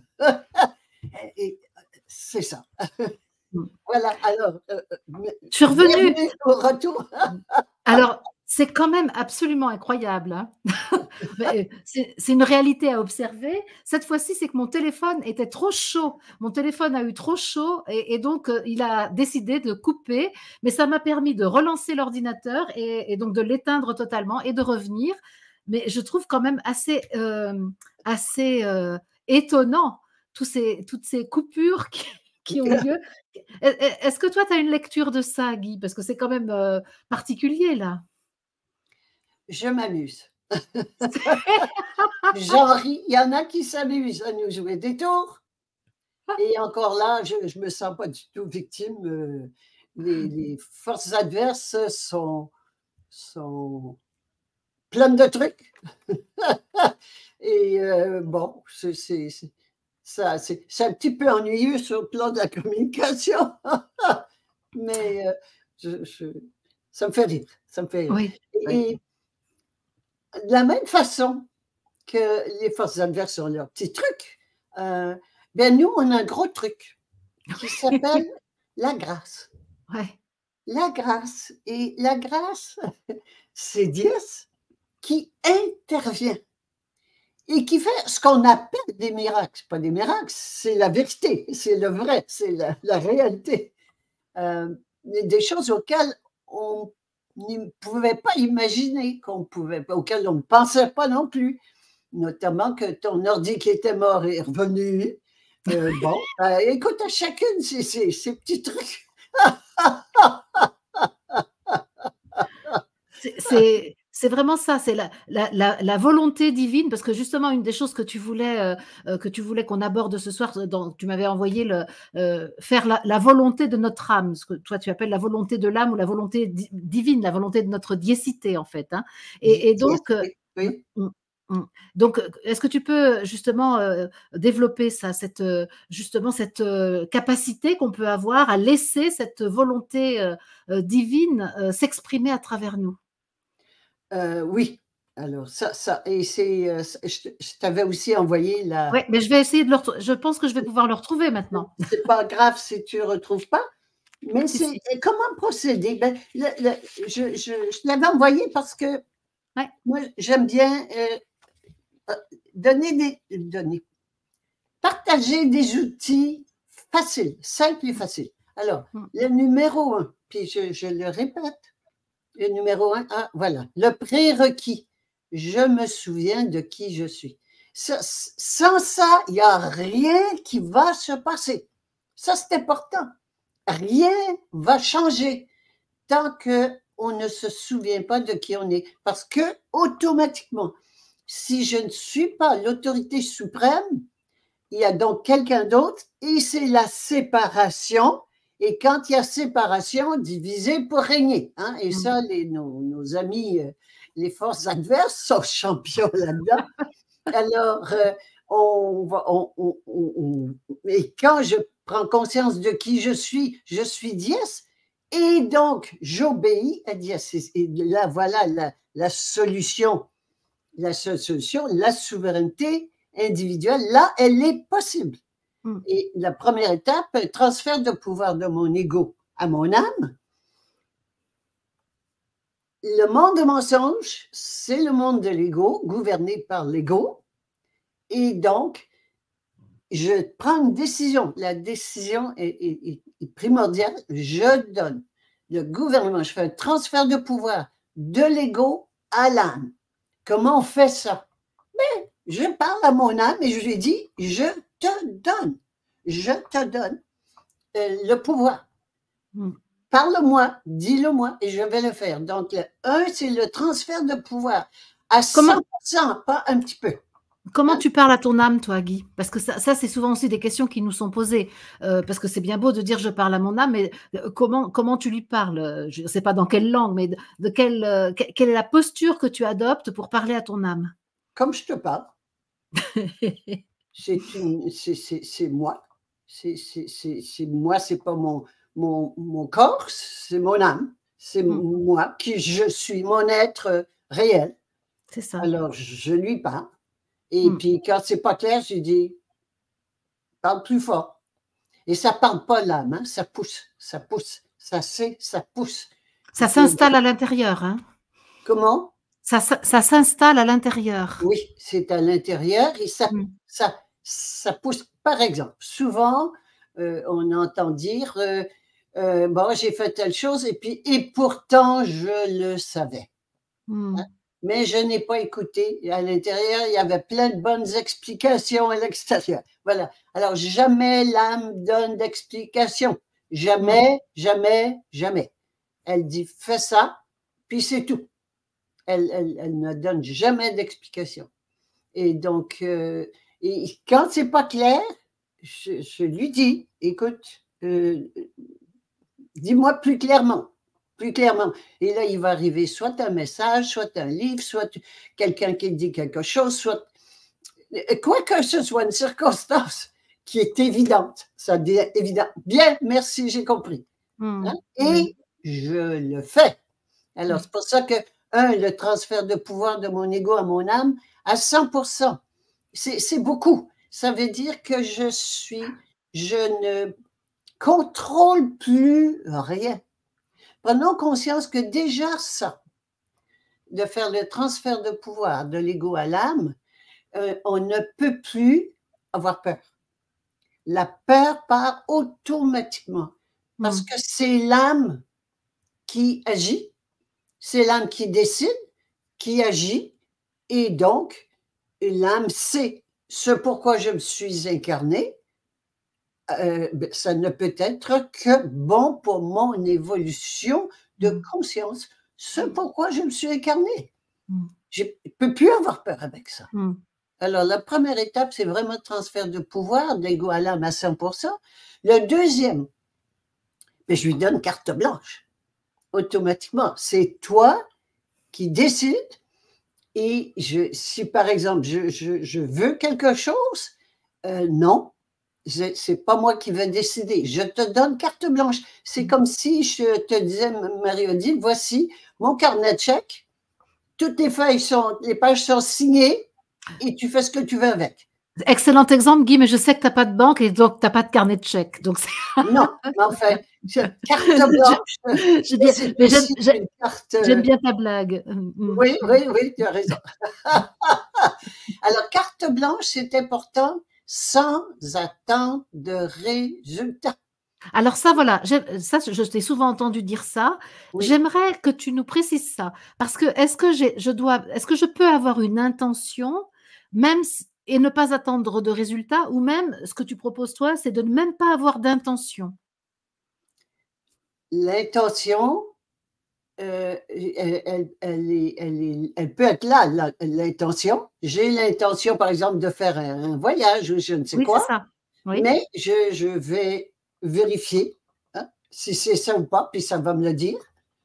Et c'est ça. Voilà, alors, je suis revenue. Au retour. Alors, c'est quand même absolument incroyable. Hein. C'est une réalité à observer. Cette fois-ci, c'est que mon téléphone était trop chaud. Mon téléphone a eu trop chaud et donc il a décidé de couper. Mais ça m'a permis de relancer l'ordinateur et donc de l'éteindre totalement et de revenir. Mais je trouve quand même assez étonnant toutes ces coupures qui ont lieu. Est-ce que toi, tu as une lecture de ça, Guy? Parce que c'est quand même particulier, là. Je m'amuse. J'en ris. Il y en a qui s'amusent à nous jouer des tours. Et encore là, je ne me sens pas du tout victime. Les forces adverses sont pleines de trucs. Et bon, c'est un petit peu ennuyeux sur le plan de la communication. Mais ça me fait rire. Ça me fait rire. Oui, et de la même façon que les forces adverses ont leurs petits trucs, Ben nous, on a un gros truc qui s'appelle la grâce. Ouais. La grâce. Et la grâce, c'est Dieu qui intervient et qui fait ce qu'on appelle des miracles. Ce pas des miracles, c'est la vérité, c'est le vrai, c'est la réalité. Des choses auxquelles on ne pouvait pas imaginer, auxquelles on ne pensait pas non plus. Notamment que ton ordi qui était mort est revenu. Bon, écoute, à chacune ces petits trucs. C'est vraiment ça, c'est la volonté divine, parce que justement une des choses que tu voulais qu'on aborde ce soir, dans tu m'avais envoyé faire la volonté de notre âme, ce que toi tu appelles la volonté de l'âme ou la volonté divine, la volonté de notre diécité en fait, hein. Et Yes, donc, oui, mmh, oui. mmh, mmh. Donc, est-ce que tu peux justement, développer ça, justement cette, capacité qu'on peut avoir à laisser cette volonté, divine, s'exprimer à travers nous? Oui, alors ça et je t'avais aussi envoyé Ouais, mais je vais essayer de je pense que je vais pouvoir le retrouver maintenant. c'est pas grave si tu retrouves pas, mais Si, c'est si. comment procéder? Ben, je te l'avais envoyé parce que Ouais. moi, j'aime bien, donner partager des outils faciles, simples et faciles. Alors, Mmh. le numéro 1, puis je le répète, le numéro 1, ah, voilà, le prérequis. Je me souviens de qui je suis. Sans ça, il n'y a rien qui va se passer. Ça, c'est important. Rien va changer tant qu'on ne se souvient pas de qui on est. Parce que, automatiquement, si je ne suis pas l'autorité suprême, il y a donc quelqu'un d'autre et c'est la séparation. Et quand il y a séparation, diviser pour régner. Hein? Et Mmh. ça, nos amis, les forces adverses sont champions là-dedans. Alors, et quand je prends conscience de qui je suis Diès, et donc j'obéis à Diès. Et là, voilà la solution. La solution, la souveraineté individuelle, là, elle est possible. Mmh. Et la première étape, transfert de pouvoir de mon ego à mon âme. Le monde de mensonge, c'est le monde de l'ego, gouverné par l'ego. Et donc, je prends une décision. La décision est primordiale. Je donne le gouvernement. Je fais un transfert de pouvoir de l'ego à l'âme. Comment on fait ça? Mais je parle à mon âme et je lui dis, je te donne le pouvoir. Mmh. Parle-moi, dis-le-moi et je vais le faire. Donc, le 1, c'est le transfert de pouvoir à Comment 100%, pas un petit peu. comment Hein? tu parles à ton âme, toi, Guy? Parce que ça c'est souvent aussi des questions qui nous sont posées, parce que c'est bien beau de dire: «Je parle à mon âme», mais, comment tu lui parles? Je ne sais pas dans quelle langue, mais de quelle, quelle est la posture que tu adoptes pour parler à ton âme? Comme je te parle, c'est moi. C'est moi, c'est pas mon corps, c'est mon âme. C'est Mmh. moi qui je suis, mon être réel. C'est ça. Alors, je lui parle. Et Mmh. puis, quand c'est pas clair, je lui dis, parle plus fort. Et ça parle pas l'âme, hein, ça pousse, ça pousse, ça pousse. Ça s'installe à l'intérieur, hein? Comment? Ça s'installe à l'intérieur. Oui, c'est à l'intérieur et Mmh. ça pousse. Par exemple, souvent, on entend dire, bon, j'ai fait telle chose et pourtant je le savais. Mmh. Hein. Mais je n'ai pas écouté. Et à l'intérieur, il y avait plein de bonnes explications à l'extérieur. Voilà. Alors, jamais l'âme donne d'explication. Mmh. Jamais, jamais, jamais. Elle dit fais ça, puis c'est tout. Elle ne donne jamais d'explication. Et donc, et quand c'est pas clair, je lui dis écoute, dis-moi plus clairement, plus clairement. Et là, il va arriver soit un message, soit un livre, soit quelqu'un qui dit quelque chose, soit quoi que ce soit une circonstance qui est évidente. Ça devient évident. Bien, merci, j'ai compris. Mmh. Hein? Mmh. Et je le fais. Alors, Mmh. c'est pour ça que, le transfert de pouvoir de mon ego à mon âme à 100%. C'est beaucoup. ça veut dire que je ne contrôle plus rien. Prenons conscience que déjà ça, de faire le transfert de pouvoir de l'ego à l'âme, on ne peut plus avoir peur. La peur part automatiquement parce que c'est l'âme qui agit, c'est l'âme qui décide, qui agit, et donc l'âme sait ce pourquoi je me suis incarné. Ça ne peut être que bon pour mon évolution de conscience, ce pourquoi je me suis incarné. Je ne peux plus avoir peur avec ça. Alors, la première étape, c'est vraiment le transfert de pouvoir d'ego à l'âme à 100%. Le deuxième, mais je lui donne carte blanche, automatiquement. C'est toi qui décides. Et si par exemple, je veux quelque chose, non, c'est pas moi qui vais décider. Je te donne carte blanche. C'est comme si je te disais, Marie-Odile, voici mon carnet de chèques. Toutes les pages sont signées et tu fais ce que tu veux avec. Excellent exemple, Guy, mais je sais que tu n'as pas de banque et donc tu n'as pas de carnet de chèques. Donc non, mais enfin, carte blanche. J'aime bien ta blague. Oui, tu as raison. Alors, carte blanche, c'est important, sans attente de résultat. Alors ça, voilà, je t'ai souvent entendu dire ça. Oui. J'aimerais que tu nous précises ça. Parce que est-ce que je peux avoir une intention, même et ne pas attendre de résultat, ou même, ce que tu proposes toi, c'est de ne même pas avoir d'intention? L'intention, elle peut être là, l'intention. J'ai l'intention, par exemple, de faire un voyage ou je ne sais quoi. C'est ça. Oui. Mais je vais vérifier si c'est ça ou pas, puis ça va me le dire.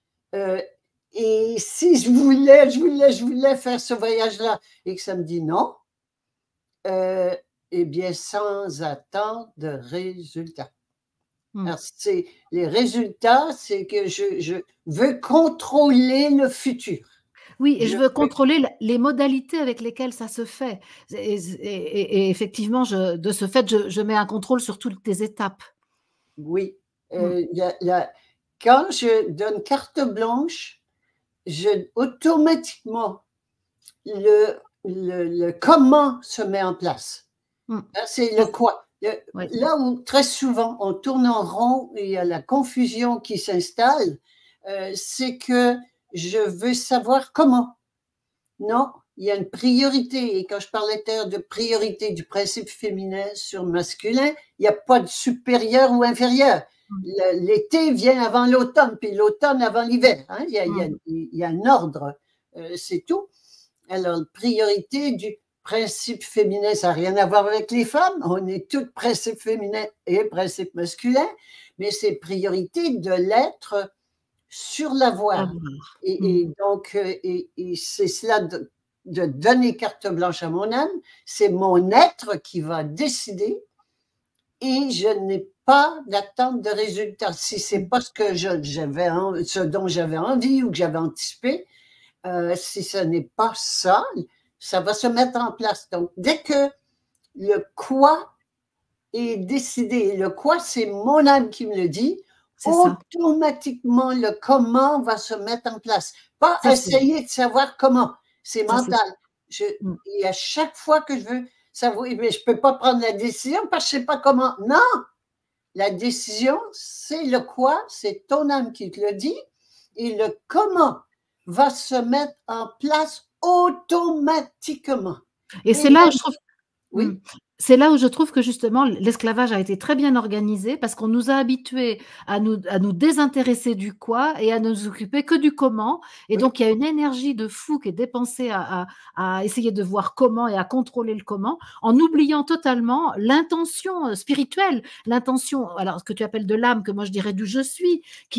Et si je voulais faire ce voyage-là et que ça me dit non, eh bien, sans attente de résultat. Alors, les résultats, c'est que je veux contrôler le futur. Oui, et je veux contrôler les modalités avec lesquelles ça se fait. Et effectivement, de ce fait, je mets un contrôle sur toutes tes étapes. Oui. Quand je donne carte blanche, automatiquement, le comment se met en place. C'est le quoi. Là où très souvent on tourne en rond et il y a la confusion qui s'installe, c'est que je veux savoir comment. Non, il y a une priorité. Et quand je parlais de priorité du principe féminin sur masculin, il n'y a pas de supérieur ou inférieur. L'été vient avant l'automne, puis l'automne avant l'hiver. Hein? Il y a un ordre, c'est tout. Alors, priorité du principe féminin, ça n'a rien à voir avec les femmes. On est toutes principe féminin et principe masculin, mais c'est priorité de l'être sur la voie. Et donc, c'est cela de donner carte blanche à mon âme. C'est mon être qui va décider et je n'ai pas d'attente de résultat. Si ce n'est pas ce dont j'avais envie ou que j'avais anticipé, si ce n'est pas ça, ça va se mettre en place. Donc, dès que le quoi est décidé, le quoi, c'est mon âme qui me le dit, automatiquement, le comment va se mettre en place. Pas essayer de savoir comment. C'est mental. Et à chaque fois que je veux savoir, je ne peux pas prendre la décision parce que je ne sais pas comment. Non! La décision, c'est le quoi, c'est ton âme qui te le dit, et le comment va se mettre en place automatiquement. Et c'est là où je trouve... Oui. C'est là où je trouve que justement l'esclavage a été très bien organisé parce qu'on nous a habitués à nous désintéresser du quoi et à ne nous occuper que du comment. Et donc, il y a une énergie de fou qui est dépensée à essayer de voir comment et à contrôler le comment, en oubliant totalement l'intention spirituelle, l'intention, alors ce que tu appelles de l'âme, que moi je dirais du je suis,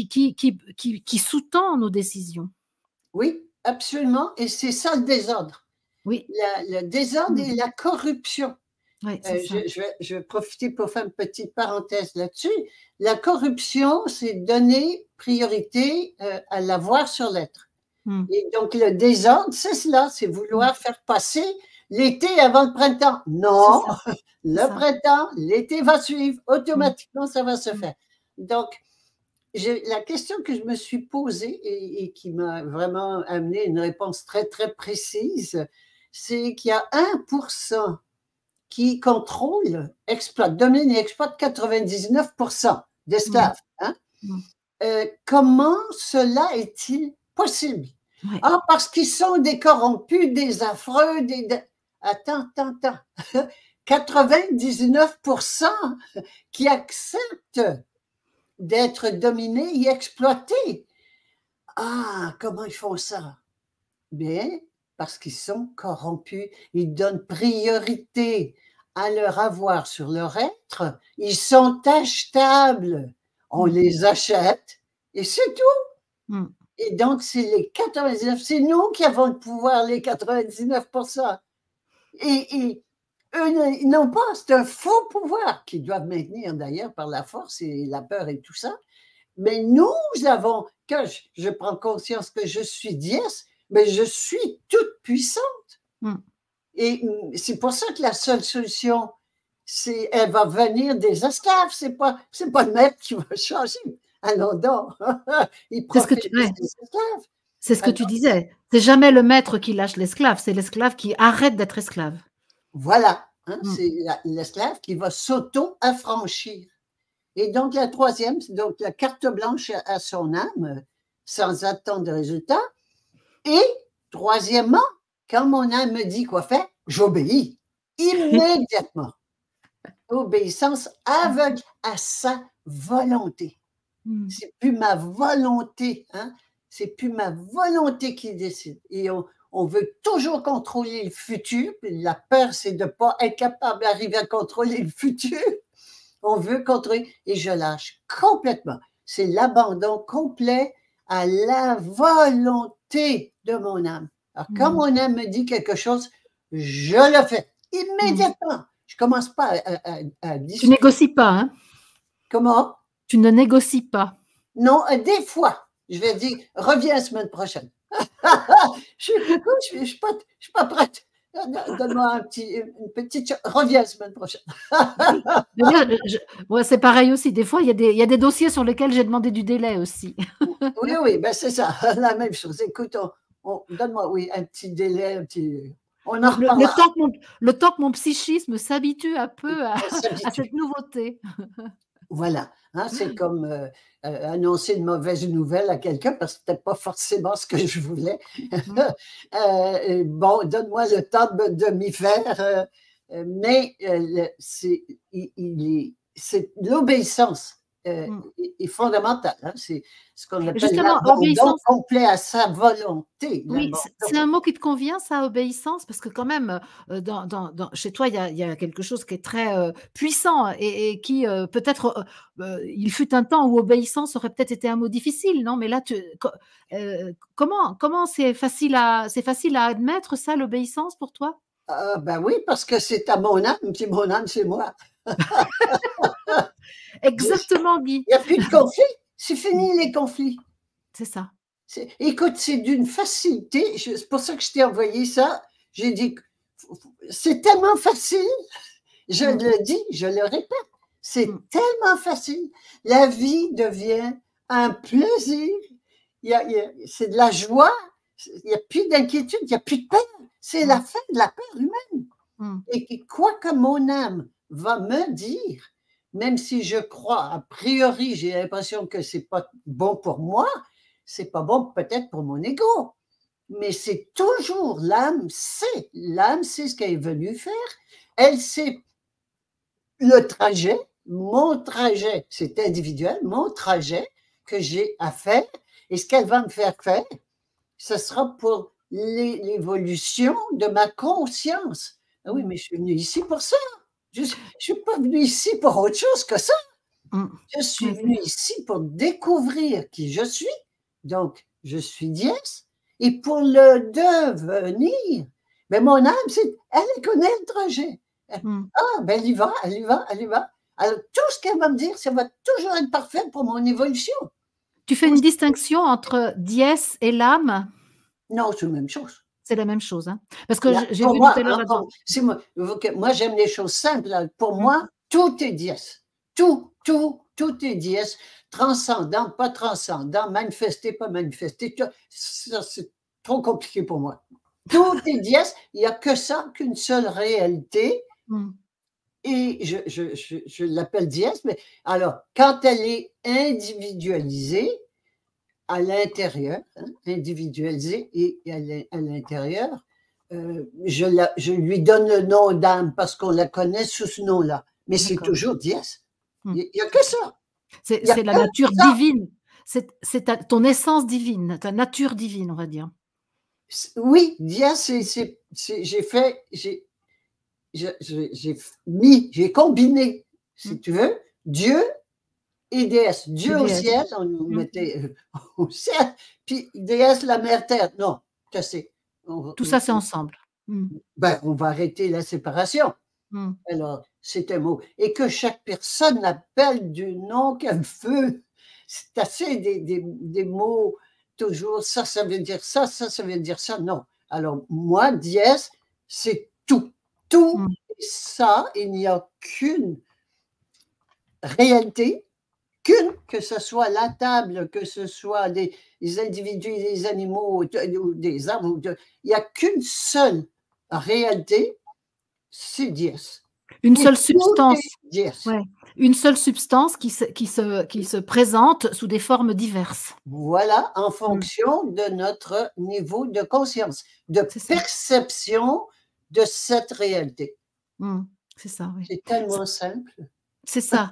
qui sous-tend nos décisions. Oui, absolument. Et c'est ça le désordre. Oui. Le désordre et la corruption. Oui, je vais profiter pour faire une petite parenthèse là-dessus. La corruption, c'est donner priorité à l'avoir sur l'être. Et donc, le désordre, c'est cela, c'est vouloir faire passer l'été avant le printemps. C'est Non, ça, c'est le ça. printemps, l'été va suivre, Mmh, automatiquement, ça va se mmh, faire. Donc, la question que je me suis posée et qui m'a vraiment amené une réponse très, très précise, c'est qu'il y a 1% qui contrôle, exploite, domine et exploite 99% mmh, d'esclaves. Hein? mmh. Comment cela est-il possible? Ouais. Ah, parce qu'ils sont des corrompus, des affreux, Attends, attends, attends. 99% qui acceptent d'être dominés et exploités. Ah, comment ils font ça? Bien, parce qu'ils sont corrompus. Ils donnent priorité à leur avoir sur leur être. Ils sont achetables. On Mmh, les achète et c'est tout. mmh. Et donc, c'est les 99, c'est nous qui avons le pouvoir, les 99%. Et eux, ils n'ont pas, c'est un faux pouvoir qu'ils doivent maintenir d'ailleurs par la force et la peur et tout ça. Mais nous avons, quand je prends conscience que je suis dièse, mais je suis toute puissante. Mmh. Et c'est pour ça que la seule solution, c'est elle va venir des esclaves. C'est pas le maître qui va changer. Allons donc. Il C'est ce que profite tu des ouais, esclaves. c'est ce que Alors, tu disais. C'est jamais le maître qui lâche l'esclave, c'est l'esclave qui arrête d'être esclave. voilà. Hein, Mmh, c'est l'esclave qui va s'auto-affranchir. Et donc, la troisième, donc la carte blanche à son âme, sans attendre de résultat. Et troisièmement, quand mon âme me dit quoi faire, j'obéis immédiatement. Obéissance aveugle à sa volonté. mmh, C'est plus ma volonté, hein? C'est plus ma volonté qui décide. Et on veut toujours contrôler le futur. Puis la peur, c'est de ne pas être capable d'arriver à contrôler le futur. On veut contrôler et je lâche complètement. C'est l'abandon complet à la volonté de mon âme. Alors, quand mmh, mon âme me dit quelque chose, je le fais mmh. immédiatement. Je ne commence pas à Tu discuter. négocies pas, hein? Comment? Tu ne négocies pas. Non, des fois, je vais dire, reviens la semaine prochaine. Je suis pas prête. Donne-moi une petite, reviens la semaine prochaine. D'ailleurs, ouais, c'est pareil aussi. Des fois, il y a des dossiers sur lesquels j'ai demandé du délai aussi. Oui, oui, ben c'est ça, la même chose. Écoute, donne-moi, oui, un petit délai, on en Ouais, reparlera. le temps que mon psychisme s'habitue un peu à On à cette s'habitue. nouveauté. Voilà, hein, c'est comme annoncer une mauvaise nouvelle à quelqu'un parce que ce n'était pas forcément ce que je voulais. Mmh, Bon, donne-moi le temps de m'y faire, mais c'est l'obéissance mmh. est fondamentale. Hein, c'est ce qu'on Et appelle justement, l'abandon obéissance, complet à sa volonté. oui, L'abandon. c'est un mot qui te convient ça, obéissance? Parce que quand même, chez toi, il y a quelque chose qui est très, puissant et qui, peut-être, il fut un temps où obéissance aurait peut-être été un mot difficile, non? Mais là, comment c'est facile à admettre ça, l'obéissance pour toi? Ah, ben oui, parce que c'est à mon âme, puis mon âme, c'est moi. Exactement, Guy. Il n'y a plus de conflit. C'est Mmh, fini les conflits. c'est ça. Écoute, c'est d'une facilité. C'est pour ça que je t'ai envoyé ça. J'ai dit, c'est tellement facile. Je Mmh, le dis, je le répète. mmh, C'est tellement facile. La vie devient un plaisir. C'est de la joie. Il n'y a plus d'inquiétude. Il n'y a plus de peur. C'est mmh, la fin de la peur humaine. mmh, Et quoi que mon âme va me dire, même si je crois, a priori, j'ai l'impression que c'est pas bon pour moi, c'est pas bon peut-être pour mon ego, mais c'est toujours l'âme sait ce qu'elle est venue faire, elle sait le trajet, mon trajet, c'est individuel, mon trajet que j'ai à faire, et ce qu'elle va me faire faire, ce sera pour l'évolution de ma conscience. Ah oui, mmh, mais je suis venue ici pour ça. Je ne suis pas venue ici pour autre chose que ça. mmh. Je suis Ouais, venue ici pour découvrir qui je suis. Donc, je suis dièse. Et pour le devenir, mais mon âme, elle connaît le trajet. mmh. Ah, ben elle y va, elle y va, elle y va. Alors, tout ce qu'elle va me dire, ça va toujours être parfait pour mon évolution. Tu fais une distinction entre diès et l'âme? Non, c'est la même chose. C'est la même chose, hein. Parce que Là, j'ai pour vu tout moi, à l'heure hein, là dans moi j'aime les choses simples, là. Pour mmh, moi, tout est dièse. Tout est dièse. Transcendant, pas transcendant, manifesté, pas manifesté. Ça, c'est trop compliqué pour moi. Tout est dièse. Il n'y a que ça, qu'une seule réalité. mmh, Et je l'appelle dièse, mais alors, quand elle est individualisée, à l'intérieur, hein, individualisée et à l'intérieur, je lui donne le nom d'âme parce qu'on la connaît sous ce nom-là. Mais c'est d'accord. toujours dièse. Mmh. Il y a que ça. Il y a C'est la que nature ça. divine. C'est ta ton essence divine, ta nature divine, on va dire. Oui, dièse, j'ai fait, j'ai combiné, Mmh. si tu veux, Dieu et déesse. Et Dieu au déesse. ciel, on nous Mmh. mettait au ciel, puis déesse, la mère terre. Non, cassé. Tout ça, c'est ensemble. Mmh. Ben, on va arrêter la séparation. Mmh. Alors, c'est un mot. Et que chaque personne l'appelle du nom qu'elle veut. C'est assez des mots toujours, ça veut dire ça veut dire ça. Non. Alors, moi, dièse, c'est tout. Tout Mmh. est ça, il n'y a qu'une réalité, que ce soit la table, que ce soit les individus, les animaux, ou des arbres, il n'y a qu'une seule réalité, c'est dièse. Une Et seule tout est substance. dièse. Ouais. Une seule substance qui se présente sous des formes diverses. Voilà, en Mmh. fonction de notre niveau de conscience, de C'est ça. perception de cette réalité. Mmh. C'est ça, oui. C'est C'est tellement simple. c'est ça.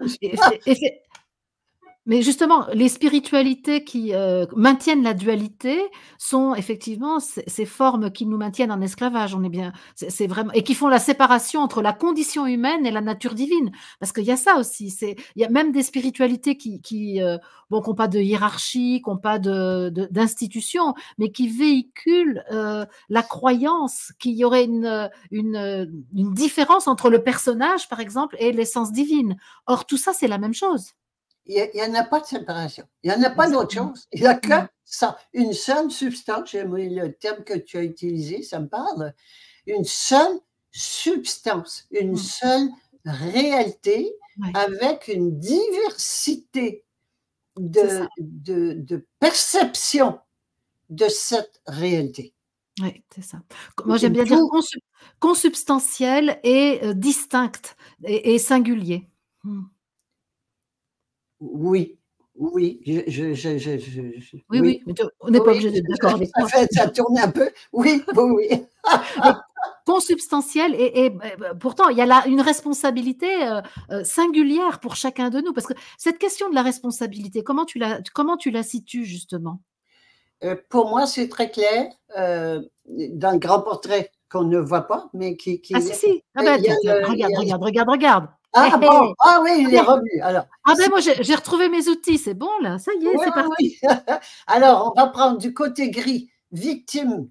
Mais justement, les spiritualités qui, maintiennent la dualité sont effectivement ces formes qui nous maintiennent en esclavage. On est bien c'est vraiment et qui font la séparation entre la condition humaine et la nature divine. Parce qu'il y a ça aussi, il y a même des spiritualités bon, qui ont pas de hiérarchie, qui ont pas d'institution, mais qui véhiculent, la croyance qu'il y aurait une différence entre le personnage, par exemple, et l'essence divine. Or tout ça, c'est la même chose. Il y en a pas de séparation. Il n'y en a pas d'autre Exactement. chose. Il n'y a que Mmh. ça. Une seule substance, j'aime le terme que tu as utilisé, ça me parle. Une seule substance, une Mmh. seule réalité Ouais, avec une diversité c'est ça. de perception de cette réalité. Ouais, c'est ça. Moi, j'aime Et bien dire tout, consubstantiel et distinct et singulier. Mmh. oui, oui, Oui, oui, oui, mais tu on n'est pas oui, obligé d'être d'accord avec ça moi. fait, ça tourne un peu. Oui, oui, oui. Mais consubstantiel pourtant, il y a là une responsabilité, singulière pour chacun de nous. Parce que cette question de la responsabilité, comment tu la situes justement? Pour moi, c'est très clair, dans le grand portrait qu'on ne voit pas, mais qui Ah est si, là. si, ah bah, Il y a tiens, tiens, il y regarde, a regarde, regarde, regarde. Hé ah bon! hé! Ah oui, Ah il est ben revenu. Alors, ah ben si moi j'ai retrouvé mes outils, c'est bon là, ça y est, oui, c'est parti. oui, oui. Alors, on va prendre du côté gris, victime,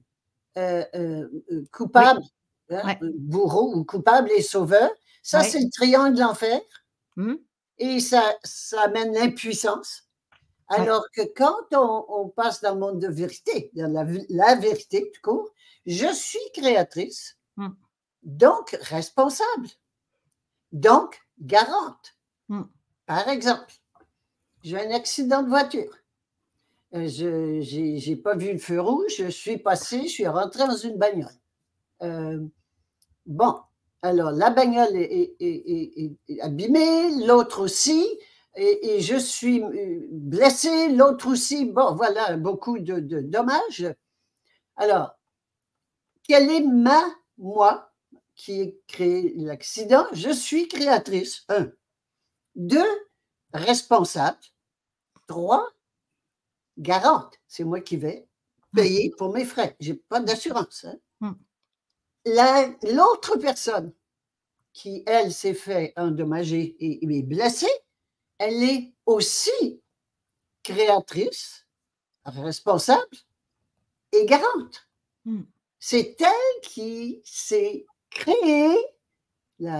Oui, coupable, hein, ouais, bourreau ou coupable et sauveur. Ça, ouais. c'est le triangle de l'enfer Mmh, et ça amène l'impuissance. ouais. Alors que quand on passe dans le monde de vérité, dans la vérité tout court, je suis créatrice, Mmh, donc responsable, donc garante. mmh, Par exemple, j'ai un accident de voiture. Je n'ai pas vu le feu rouge, je suis passé, je suis rentré dans une bagnole. Euh, bon, alors la bagnole est abîmée, l'autre aussi, et je suis blessé, l'autre aussi. Bon, voilà, beaucoup de dommages. Alors, quelle est moi, qui ai créé l'accident? Je suis créatrice. Un. Deux, responsable. Trois, garante. C'est moi qui vais ouais, payer pour mes frais. Je n'ai pas d'assurance. Hein. mmh, L'autre personne qui, elle, s'est fait endommager et est blessée, elle est aussi créatrice, responsable et garante. mmh. C'est elle qui s'est créée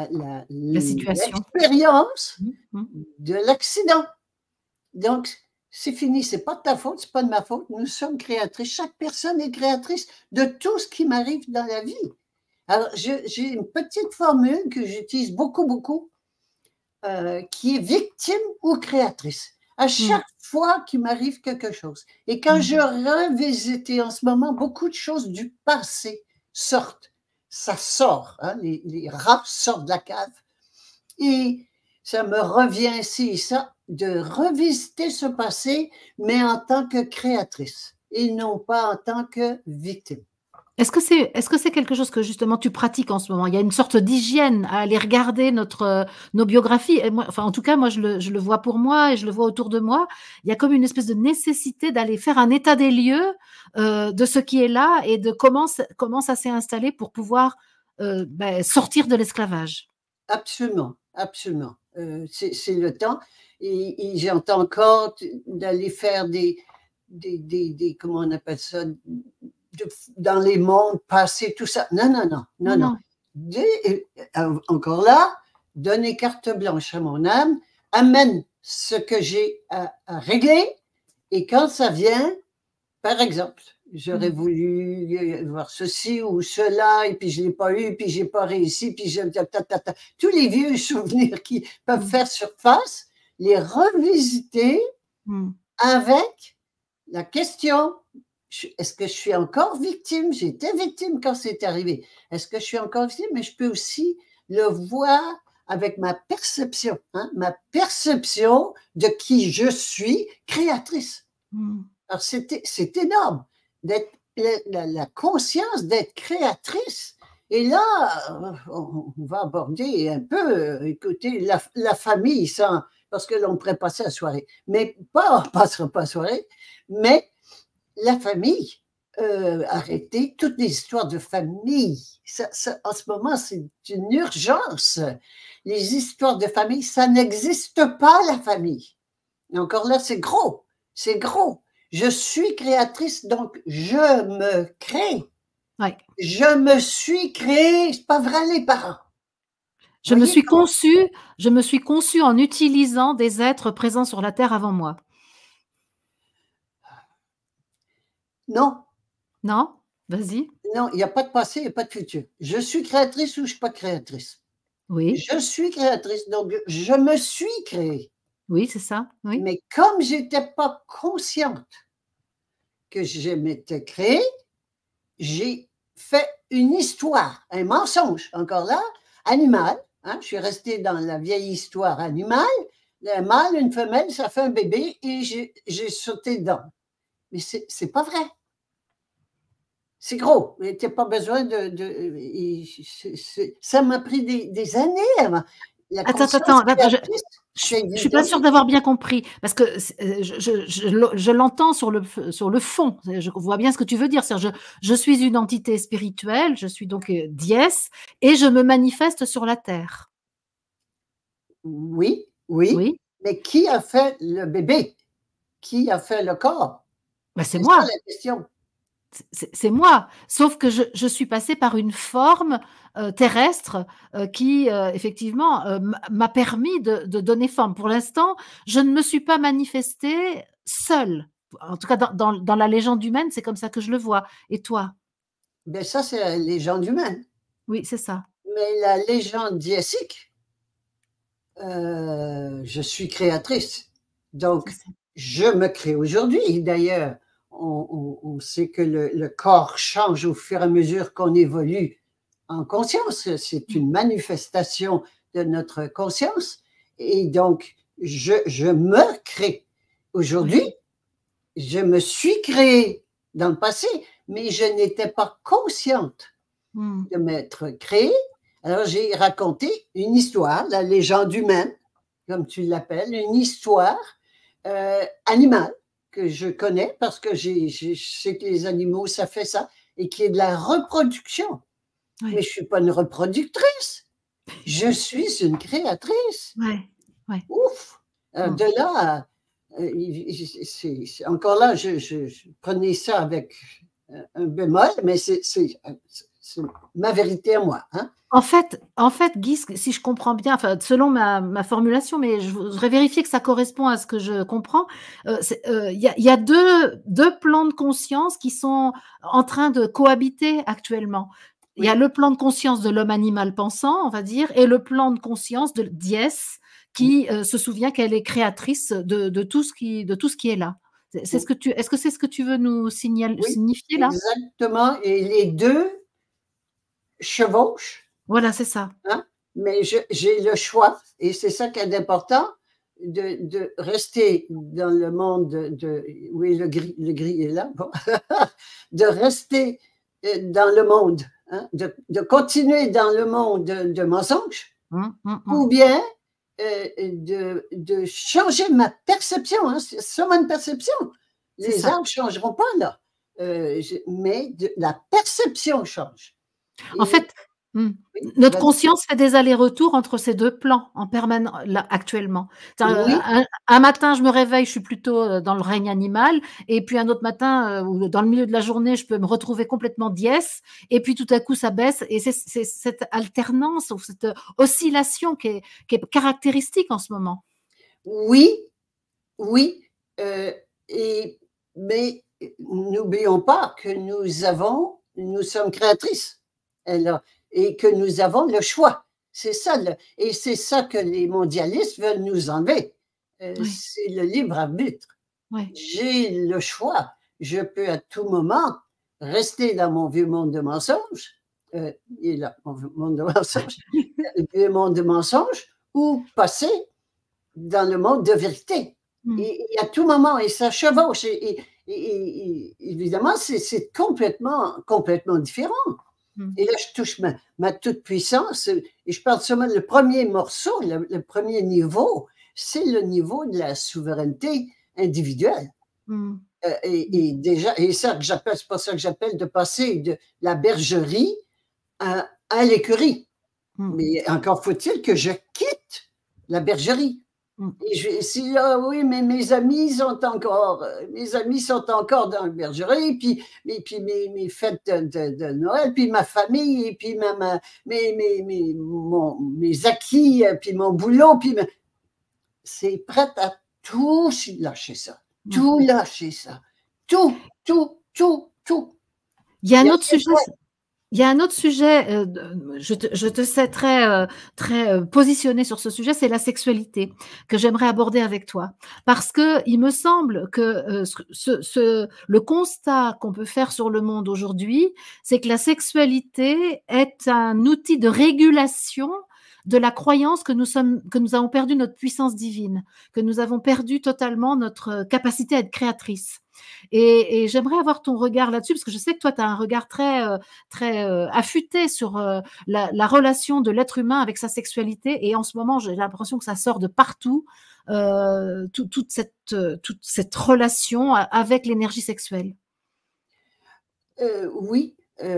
La situation. l'expérience Mmh, mmh, de l'accident. Donc, c'est fini, c'est pas de ta faute, c'est pas de ma faute. Nous sommes créatrices. Chaque personne est créatrice de tout ce qui m'arrive dans la vie. Alors, j'ai une petite formule que j'utilise beaucoup, beaucoup, qui est victime ou créatrice. À chaque fois qu'il m'arrive quelque chose. Et quand je revisite en ce moment, beaucoup de choses du passé sortent. Ça sort, hein, les rats sortent de la cave. Et ça me revient ainsi, ça, de revisiter ce passé, mais en tant que créatrice et non pas en tant que victime. Est-ce que c'est quelque chose que justement tu pratiques en ce moment? Il y a une sorte d'hygiène à aller regarder nos biographies et moi enfin en tout cas moi je le vois pour moi et je le vois autour de moi. Il y a comme une espèce de nécessité d'aller faire un état des lieux, de ce qui est là et de comment ça s'est installé pour pouvoir, sortir de l'esclavage. Absolument, absolument. C'est le temps et j'entends encore d'aller faire comment on appelle ça, dans les mondes passés, tout ça. Non, non, non, non, Non, non. non. Encore là, donner carte blanche à mon âme, amène ce que j'ai à régler et quand ça vient, par exemple, j'aurais voulu voir ceci ou cela, et puis je ne l'ai pas eu, puis je n'ai pas réussi, puis tous les vieux souvenirs qui peuvent faire surface, les revisiter avec la question, est-ce que je suis encore victime? J'étais victime quand c'est arrivé. Est-ce que je suis encore victime? Mais je peux aussi le voir avec ma perception, hein, ma perception de qui je suis créatrice. Alors, c'est énorme d'être la conscience d'être créatrice. Et là, on va aborder un peu, écoutez, la famille, ça, parce que l'on pourrait passer la soirée. Mais pas, on ne passera pas la soirée, mais la famille, arrêter toutes les histoires de famille. En ce moment, c'est une urgence. Les histoires de famille, ça n'existe pas, la famille. Et encore là, c'est gros, c'est gros. Je suis créatrice, donc je me crée. Ouais. Je me suis créée, c'est pas vrai les parents. Je me suis conçue en utilisant des êtres présents sur la terre avant moi. Non. Non? Vas-y. Non, il n'y a pas de passé, il n'y a pas de futur. Je suis créatrice ou je ne suis pas créatrice? Oui. Je suis créatrice, donc je me suis créée. Oui, c'est ça, oui. Mais comme je n'étais pas consciente que je m'étais créée, j'ai fait une histoire, un mensonge, encore là, animal. Hein, je suis restée dans la vieille histoire animale. Un mâle, une femelle, ça fait un bébé et j'ai sauté dedans. Mais ce n'est pas vrai. C'est gros. Tu n'as pas besoin ça m'a pris des années avant. La Attends, conscience créatrice, je ne suis pas sûre d'avoir bien compris, parce que je l'entends sur le fond. Je vois bien ce que tu veux dire. Je suis une entité spirituelle, je suis donc Dies, et je me manifeste sur la terre. Oui, oui, oui. Mais qui a fait le bébé? Qui a fait le corps? C'est moi. Ça la question. C'est moi, sauf que je suis passée par une forme terrestre qui, effectivement, m'a permis de donner forme. Pour l'instant, je ne me suis pas manifestée seule. En tout cas, dans la légende humaine, c'est comme ça que je le vois. Et toi? Ça, c'est la légende humaine. Oui, c'est ça. Mais la légende diésique, je suis créatrice. Donc, je me crée aujourd'hui. D'ailleurs, on sait que le corps change au fur et à mesure qu'on évolue en conscience. C'est une manifestation de notre conscience. Et donc, je me crée. Aujourd'hui, je me suis créée dans le passé, mais je n'étais pas consciente de m'être créée. Alors, j'ai raconté une histoire, la légende humaine, comme tu l'appelles, une histoire animale que je connais parce que je sais que les animaux, ça fait ça, et qui est de la reproduction. Oui. Mais je ne suis pas une reproductrice. Je suis une créatrice. Ouais. Ouf! De là, encore là, je prenais ça avec un bémol, mais c'est ma vérité à moi, hein. En fait, Guy, si je comprends bien, enfin, selon ma formulation, mais je voudrais vérifier que ça correspond à ce que je comprends. Il y a deux plans de conscience qui sont en train de cohabiter actuellement. Il y a Oui, le plan de conscience de l'homme animal pensant, on va dire, et le plan de conscience de Diès oui, qui se souvient qu'elle est créatrice de tout ce qui est là. oui, Est-ce que c'est ce que tu veux nous oui, signifier là? exactement, et les 2 chevauchent. Voilà, c'est ça. Hein? Mais j'ai le choix, et c'est ça qui est important, de rester dans le monde oui, le gris est là, bon, de rester dans le monde, hein, de continuer dans le monde de mensonges, ou bien de changer ma perception, hein, c'est seulement une perception. C'est Les ça. arbres ne changeront pas là, mais la perception change. En Et fait, mmh, oui, notre vas-y. conscience fait des allers-retours entre ces 2 plans en permanence là, actuellement. Oui, Un matin, je me réveille, je suis plutôt, dans le règne animal et puis un autre matin, ou dans le milieu de la journée, je peux me retrouver complètement dièse et puis tout à coup ça baisse et c'est cette alternance ou cette oscillation qui est caractéristique en ce moment. oui, oui, et mais n'oublions pas que nous sommes créatrices, alors, et que nous avons le choix. C'est ça et c'est ça que les mondialistes veulent nous enlever, Oui, c'est le libre arbitre. oui. J'ai le choix. Je peux à tout moment rester dans mon vieux monde de mensonges, il est là, mon vieux monde de mensonges, le vieux monde de mensonges, ou passer dans le monde de vérité. Mmh, Et à tout moment, et ça chevauche. Évidemment, c'est complètement différent. mmh, Et là, je touche ma toute-puissance, et je parle seulement le premier morceau, le premier niveau, c'est le niveau de la souveraineté individuelle. mmh, mmh, Et déjà, et ça que j'appelle, c'est pas ça que j'appelle de passer de la bergerie à l'écurie. mmh, Mais encore faut-il que je quitte la bergerie. mmh. Et si là, oui, mais mes amis sont encore dans la bergerie, puis mes fêtes de Noël, puis ma famille, et puis mes acquis, puis mon boulot, c'est prêt à tout lâcher ça, Mmh. tout lâcher ça, tout, tout, tout, tout. Il y a Il un y a autre rien sujet Il y a un autre sujet, je te sais très, positionnée sur ce sujet, c'est la sexualité, que j'aimerais aborder avec toi. Parce qu'il me semble que, le constat qu'on peut faire sur le monde aujourd'hui, c'est que la sexualité est un outil de régulation de la croyance que nous avons perdu notre puissance divine, que nous avons perdu totalement notre capacité à être créatrice. Et j'aimerais avoir ton regard là-dessus, parce que je sais que toi, tu as un regard très affûté sur la relation de l'être humain avec sa sexualité. Et en ce moment, j'ai l'impression que ça sort de partout, toute cette relation avec l'énergie sexuelle. Oui,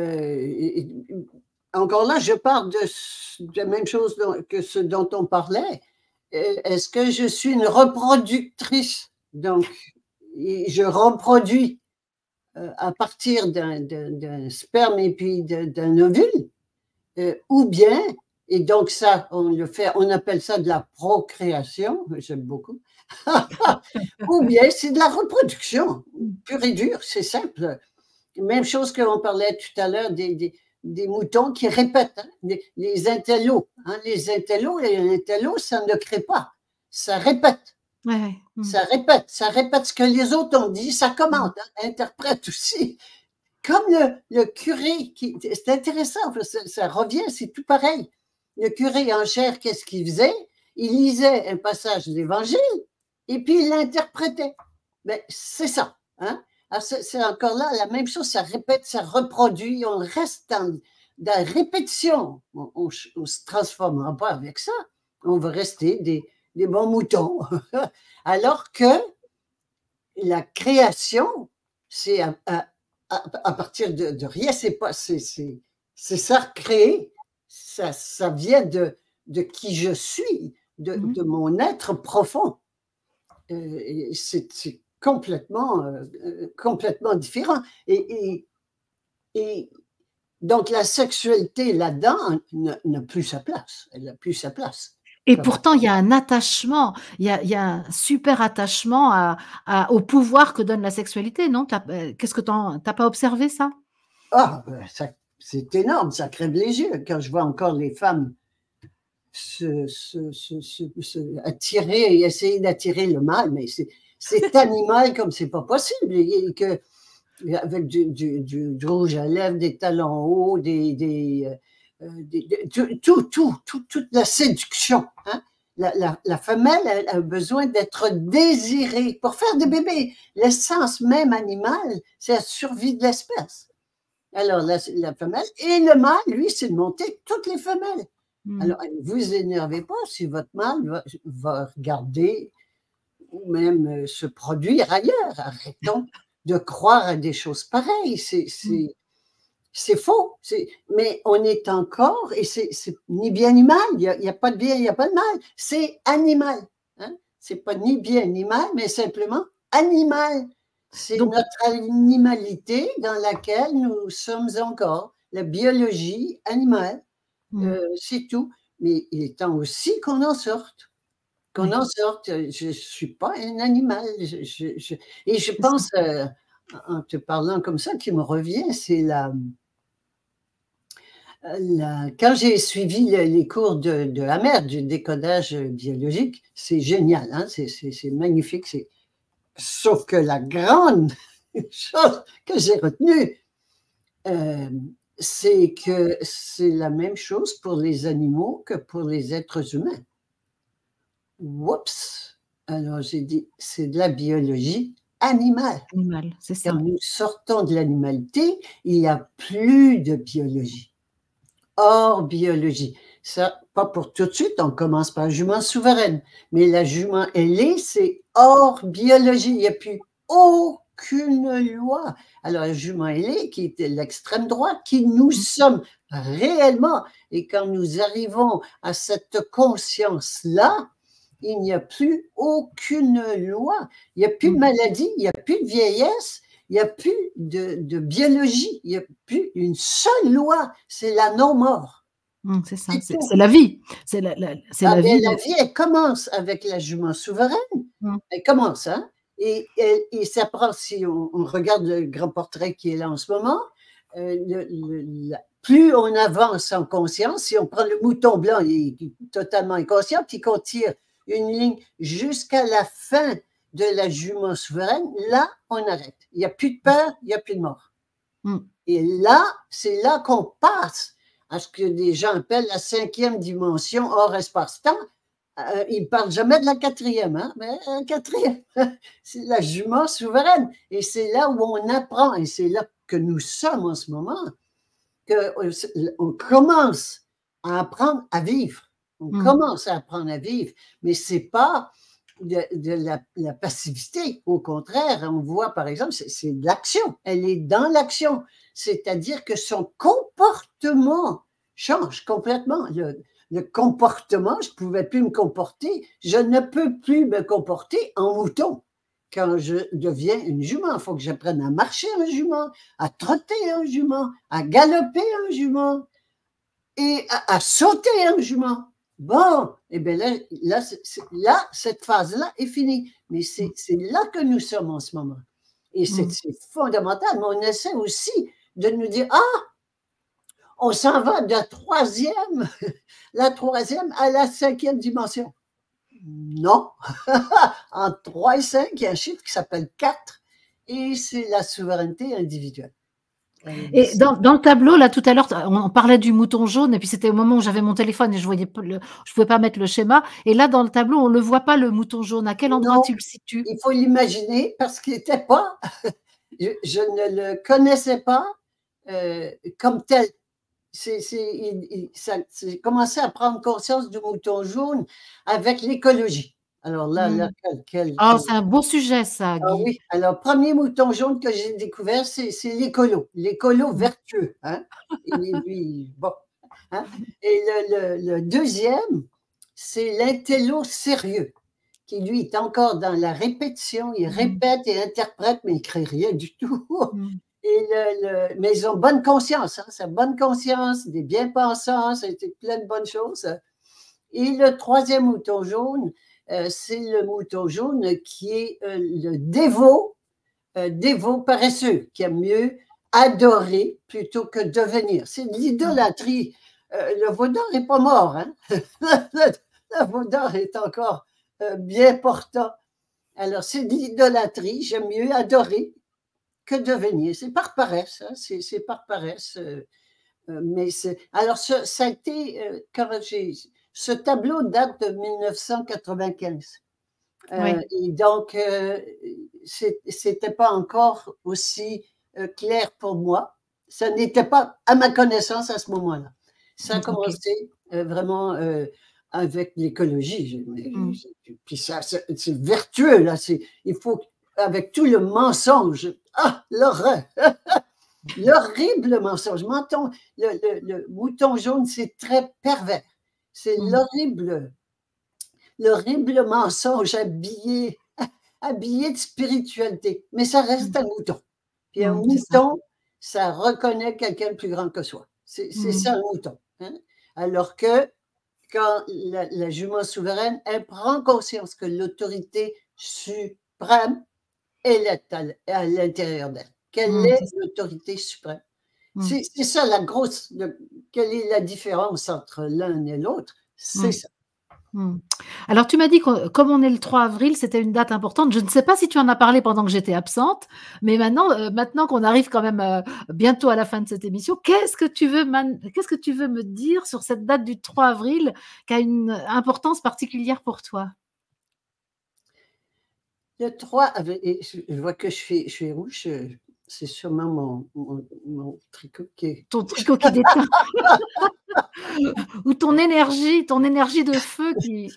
encore là, je parle de la même chose que ce dont on parlait. Est-ce que je suis une reproductrice? Donc, et je reproduis à partir d'un sperme et puis d'un ovule, ou bien, et donc ça, on appelle ça de la procréation, j'aime beaucoup, ou bien c'est de la reproduction, pure et dure, c'est simple. Même chose qu'on parlait tout à l'heure des moutons qui répètent, hein, les intellos. Hein, les intellos, et un intello, ça ne crée pas, ça répète. Ouais, ouais. Mmh. Ça répète ce que les autres ont dit, ça Mmh. commente, hein, interprète aussi. Comme le curé, c'est intéressant, ça revient, c'est tout pareil. Le curé en chair, qu'est-ce qu'il faisait? Il lisait un passage de l'Évangile et puis il l'interprétait. Mais c'est ça. Hein? C'est encore là la même chose, ça répète, ça reproduit, on reste dans la répétition. On ne se transformera pas avec ça. On va rester des bons moutons. Alors que la création, c'est à partir de rien, c'est ça créé, ça vient de qui je suis, Mmh. de mon être profond. Et c'est complètement différent. Et Donc, la sexualité là-dedans n'a plus sa place. Elle n'a plus sa place. Et pourtant, il y a un attachement, il y a un super attachement au pouvoir que donne la sexualité, non? Qu'est-ce que t'as pas observé ça? Ah, ben, c'est énorme, ça crève les yeux quand je vois encore les femmes attirer et essayer d'attirer le mâle, mais c'est animal comme c'est pas possible. Et que, avec du rouge à lèvres, des talons hauts, toute la séduction. Hein? La femelle elle a besoin d'être désirée pour faire des bébés. L'essence même animale, c'est la survie de l'espèce. Alors, la femelle et le mâle, lui, c'est de monter toutes les femelles. Alors, ne vous énervez pas si votre mâle va regarder ou même se produire ailleurs. Arrêtons de croire à des choses pareilles. C'est faux. Mais on est encore, et c'est ni bien ni mal. Il n'y a pas de bien, il n'y a pas de mal. C'est animal. Hein? C'est pas ni bien ni mal, mais simplement animal. C'est notre animalité dans laquelle nous sommes encore. La biologie animale, c'est tout. Mais il est temps aussi qu'on en sorte. Qu'on en sorte. Je ne suis pas un animal. Et je pense, en te parlant comme ça, qui me revient, c'est quand j'ai suivi les cours de Hammer, du décodage biologique, c'est génial, hein? C'est magnifique. Sauf que la grande chose que j'ai retenue, c'est que c'est la même chose pour les animaux que pour les êtres humains. Oups! Alors j'ai dit, c'est de la biologie animale. Animal, c'est ça. Quand nous sortons de l'animalité, il n'y a plus de biologie. Hors biologie. Ça, pas pour tout de suite, on commence par la jument souveraine. Mais la jument ailée, c'est hors biologie. Il n'y a plus aucune loi. Alors, la jument ailée, qui était l'extrême droite, qui nous sommes réellement. Et quand nous arrivons à cette conscience-là, il n'y a plus aucune loi. Il n'y a plus de maladie, il n'y a plus de vieillesse. Il n'y a plus de biologie, il n'y a plus une seule loi, c'est la non-mort. C'est ça, c'est la vie. C'est la vie. La vie, elle commence avec la jument souveraine, elle commence, hein? Et ça prend, si on regarde le grand portrait qui est là en ce moment, plus on avance en conscience, si on prend le mouton blanc, il est totalement inconscient, puis qu'on tire une ligne jusqu'à la fin de la jument souveraine, là, on arrête. Il n'y a plus de peur, il n'y a plus de mort. Et là, c'est là qu'on passe à ce que des gens appellent la 5e dimension hors espace-temps. Ils ne parlent jamais de la 4e, hein? Mais la 4e, c'est la jument souveraine. Et c'est là où on apprend, et c'est là que nous sommes en ce moment, qu'on commence à apprendre à vivre. On commence à apprendre à vivre, mais ce n'est pas de la passivité. Au contraire, on voit, par exemple, c'est de l'action. Elle est dans l'action. C'est-à-dire que son comportement change complètement. Le comportement, je ne pouvais plus me comporter. Je ne peux plus me comporter en mouton quand je deviens une jument. Il faut que j'apprenne à marcher en jument, à trotter en jument, à galoper en jument et à sauter en jument. Bon, et bien là, cette phase-là est finie. Mais c'est là que nous sommes en ce moment. Et c'est fondamental. Mais on essaie aussi de nous dire, on s'en va de la 3e à la 5e dimension. Non. Entre 3 et 5, il y a un chiffre qui s'appelle 4 et c'est la souveraineté individuelle. Et dans le tableau, là, tout à l'heure, on parlait du mouton jaune, et puis c'était au moment où j'avais mon téléphone et je pouvais pas mettre le schéma. Et là, dans le tableau, on ne le voit pas, le mouton jaune. À quel endroit tu le situes? Il faut l'imaginer parce qu'il n'était pas, je ne le connaissais pas comme tel. J'ai commencé à prendre conscience du mouton jaune avec l'écologie. Alors là, c'est un beau sujet, ça, Guy. Oui, alors, premier mouton jaune que j'ai découvert, c'est l'écolo vertueux. Hein? Bon, hein? Et le deuxième, c'est l'intello sérieux, qui lui est encore dans la répétition. Il répète et interprète, mais il ne crée rien du tout. Mais ils ont bonne conscience, hein, c'est bonne conscience, des bien-pensants, ça a été plein de bonnes choses. Et le troisième mouton jaune, c'est le mouton jaune qui est le dévot paresseux, qui aime mieux adorer plutôt que devenir. C'est de l'idolâtrie. Le veau d'or n'est pas mort, hein? Le veau d'or est encore bien portant. Alors, c'est de l'idolâtrie. J'aime mieux adorer que devenir. C'est par paresse, hein? C'est par paresse. Mais alors, ça a été, ce tableau date de 1995. Oui. Et donc, c'était pas encore aussi clair pour moi. Ça n'était pas à ma connaissance à ce moment-là. Ça a Ok. commencé vraiment avec l'écologie. Puis ça, c'est vertueux, là. Il faut, avec tout le mensonge. Ah, l'horreur! L'horrible mensonge. Le mouton jaune, c'est très pervers. C'est l'horrible mensonge habillé de spiritualité. Mais ça reste un mouton. Puis un C'est ça. mouton, ça reconnaît quelqu'un de plus grand que soi. C'est ça un mouton. Hein? Alors que quand la jument souveraine, elle prend conscience que l'autorité suprême, elle est à l'intérieur d'elle. Quelle est C'est ça. l'autorité suprême? Mm. C'est ça la grosse. Quelle est la différence entre l'un et l'autre? C'est Mm. ça. Mmh. Alors tu m'as dit que comme on est le 3 avril, c'était une date importante. Je ne sais pas si tu en as parlé pendant que j'étais absente, mais maintenant qu'on arrive quand même, bientôt à la fin de cette émission, qu'est-ce que tu veux me dire sur cette date du 3 avril qui a une importance particulière pour toi? Le 3 avril, et je vois que je suis rouge, c'est sûrement mon tricot qui est. Ton tricot qui déteint ou ton énergie de feu qui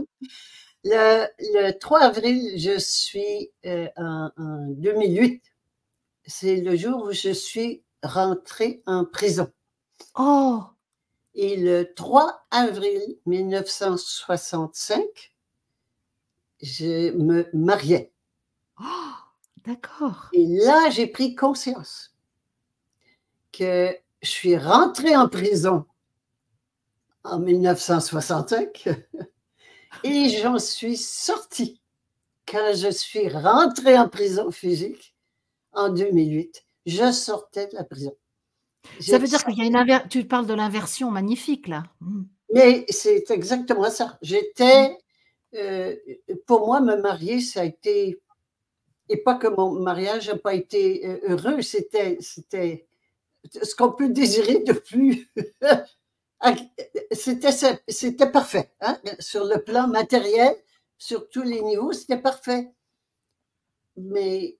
Le 3 avril, je suis en 2008. C'est le jour où je suis rentrée en prison. Oh! Et le 3 avril 1965, je me mariais. Oh! D'accord. Et là, j'ai pris conscience que je suis rentrée en prison en 1965 et j'en suis sortie quand je suis rentrée en prison physique en 2008. Je sortais de la prison. Ça J'ai veut dire qu'il y a une inver tu parles de l'inversion magnifique là. Mmh. Mais c'est exactement ça. Mmh. Pour moi, me marier, ça a été, et pas que mon mariage n'a pas été heureux, c'était ce qu'on peut désirer de plus. C'était parfait, hein? Sur le plan matériel, sur tous les niveaux, c'était parfait. Mais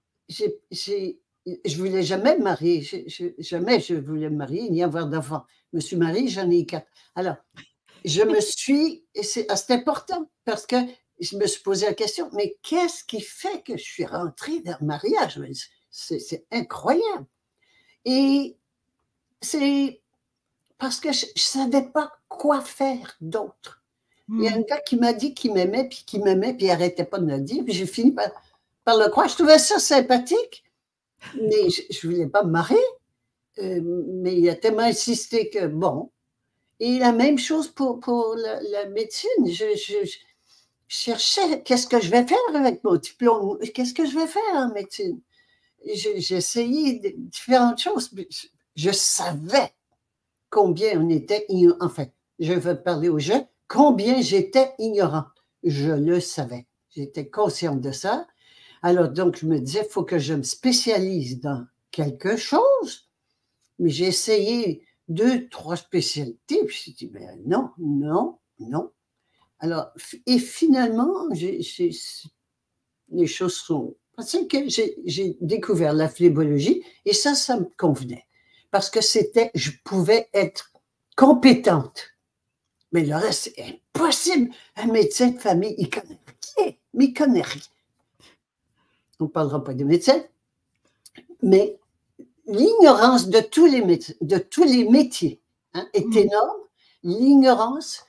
je voulais jamais me marier. Jamais je voulais me marier ni avoir d'enfants. Je me suis mariée, j'en ai 4. Alors, je me suis, et c'est important parce que je me suis posé la question, mais qu'est-ce qui fait que je suis rentrée dans le mariage? C'est incroyable. Et c'est parce que je ne savais pas quoi faire d'autre. Il y a un Mmh. gars qui m'a dit qu'il m'aimait, puis il n'arrêtait pas de me le dire, puis j'ai fini par le croire. Je trouvais ça sympathique, mais je ne voulais pas me marier. Mais il a tellement insisté que bon. Et la même chose pour la médecine. Je cherchais qu'est-ce que je vais faire avec mon diplôme? Qu'est-ce que je vais faire en médecine? J'ai essayé différentes choses. Je savais combien on était ignorant. Enfin, je veux parler aux jeunes, combien j'étais ignorante. Je le savais. J'étais consciente de ça. Alors, donc, je me disais, il faut que je me spécialise dans quelque chose. Mais j'ai essayé 2, 3 spécialités, puis j'ai dit, ben non, non, non. Alors, et finalement, les choses sont. C'est que j'ai découvert la phlébologie et ça me convenait. Parce que je pouvais être compétente. Mais le reste, c'est impossible. Un médecin de famille, il connaît rien. Mais il connaît rien. On ne parlera pas des médecins, mais l'ignorance de tous les métiers hein, est Mmh. énorme. L'ignorance,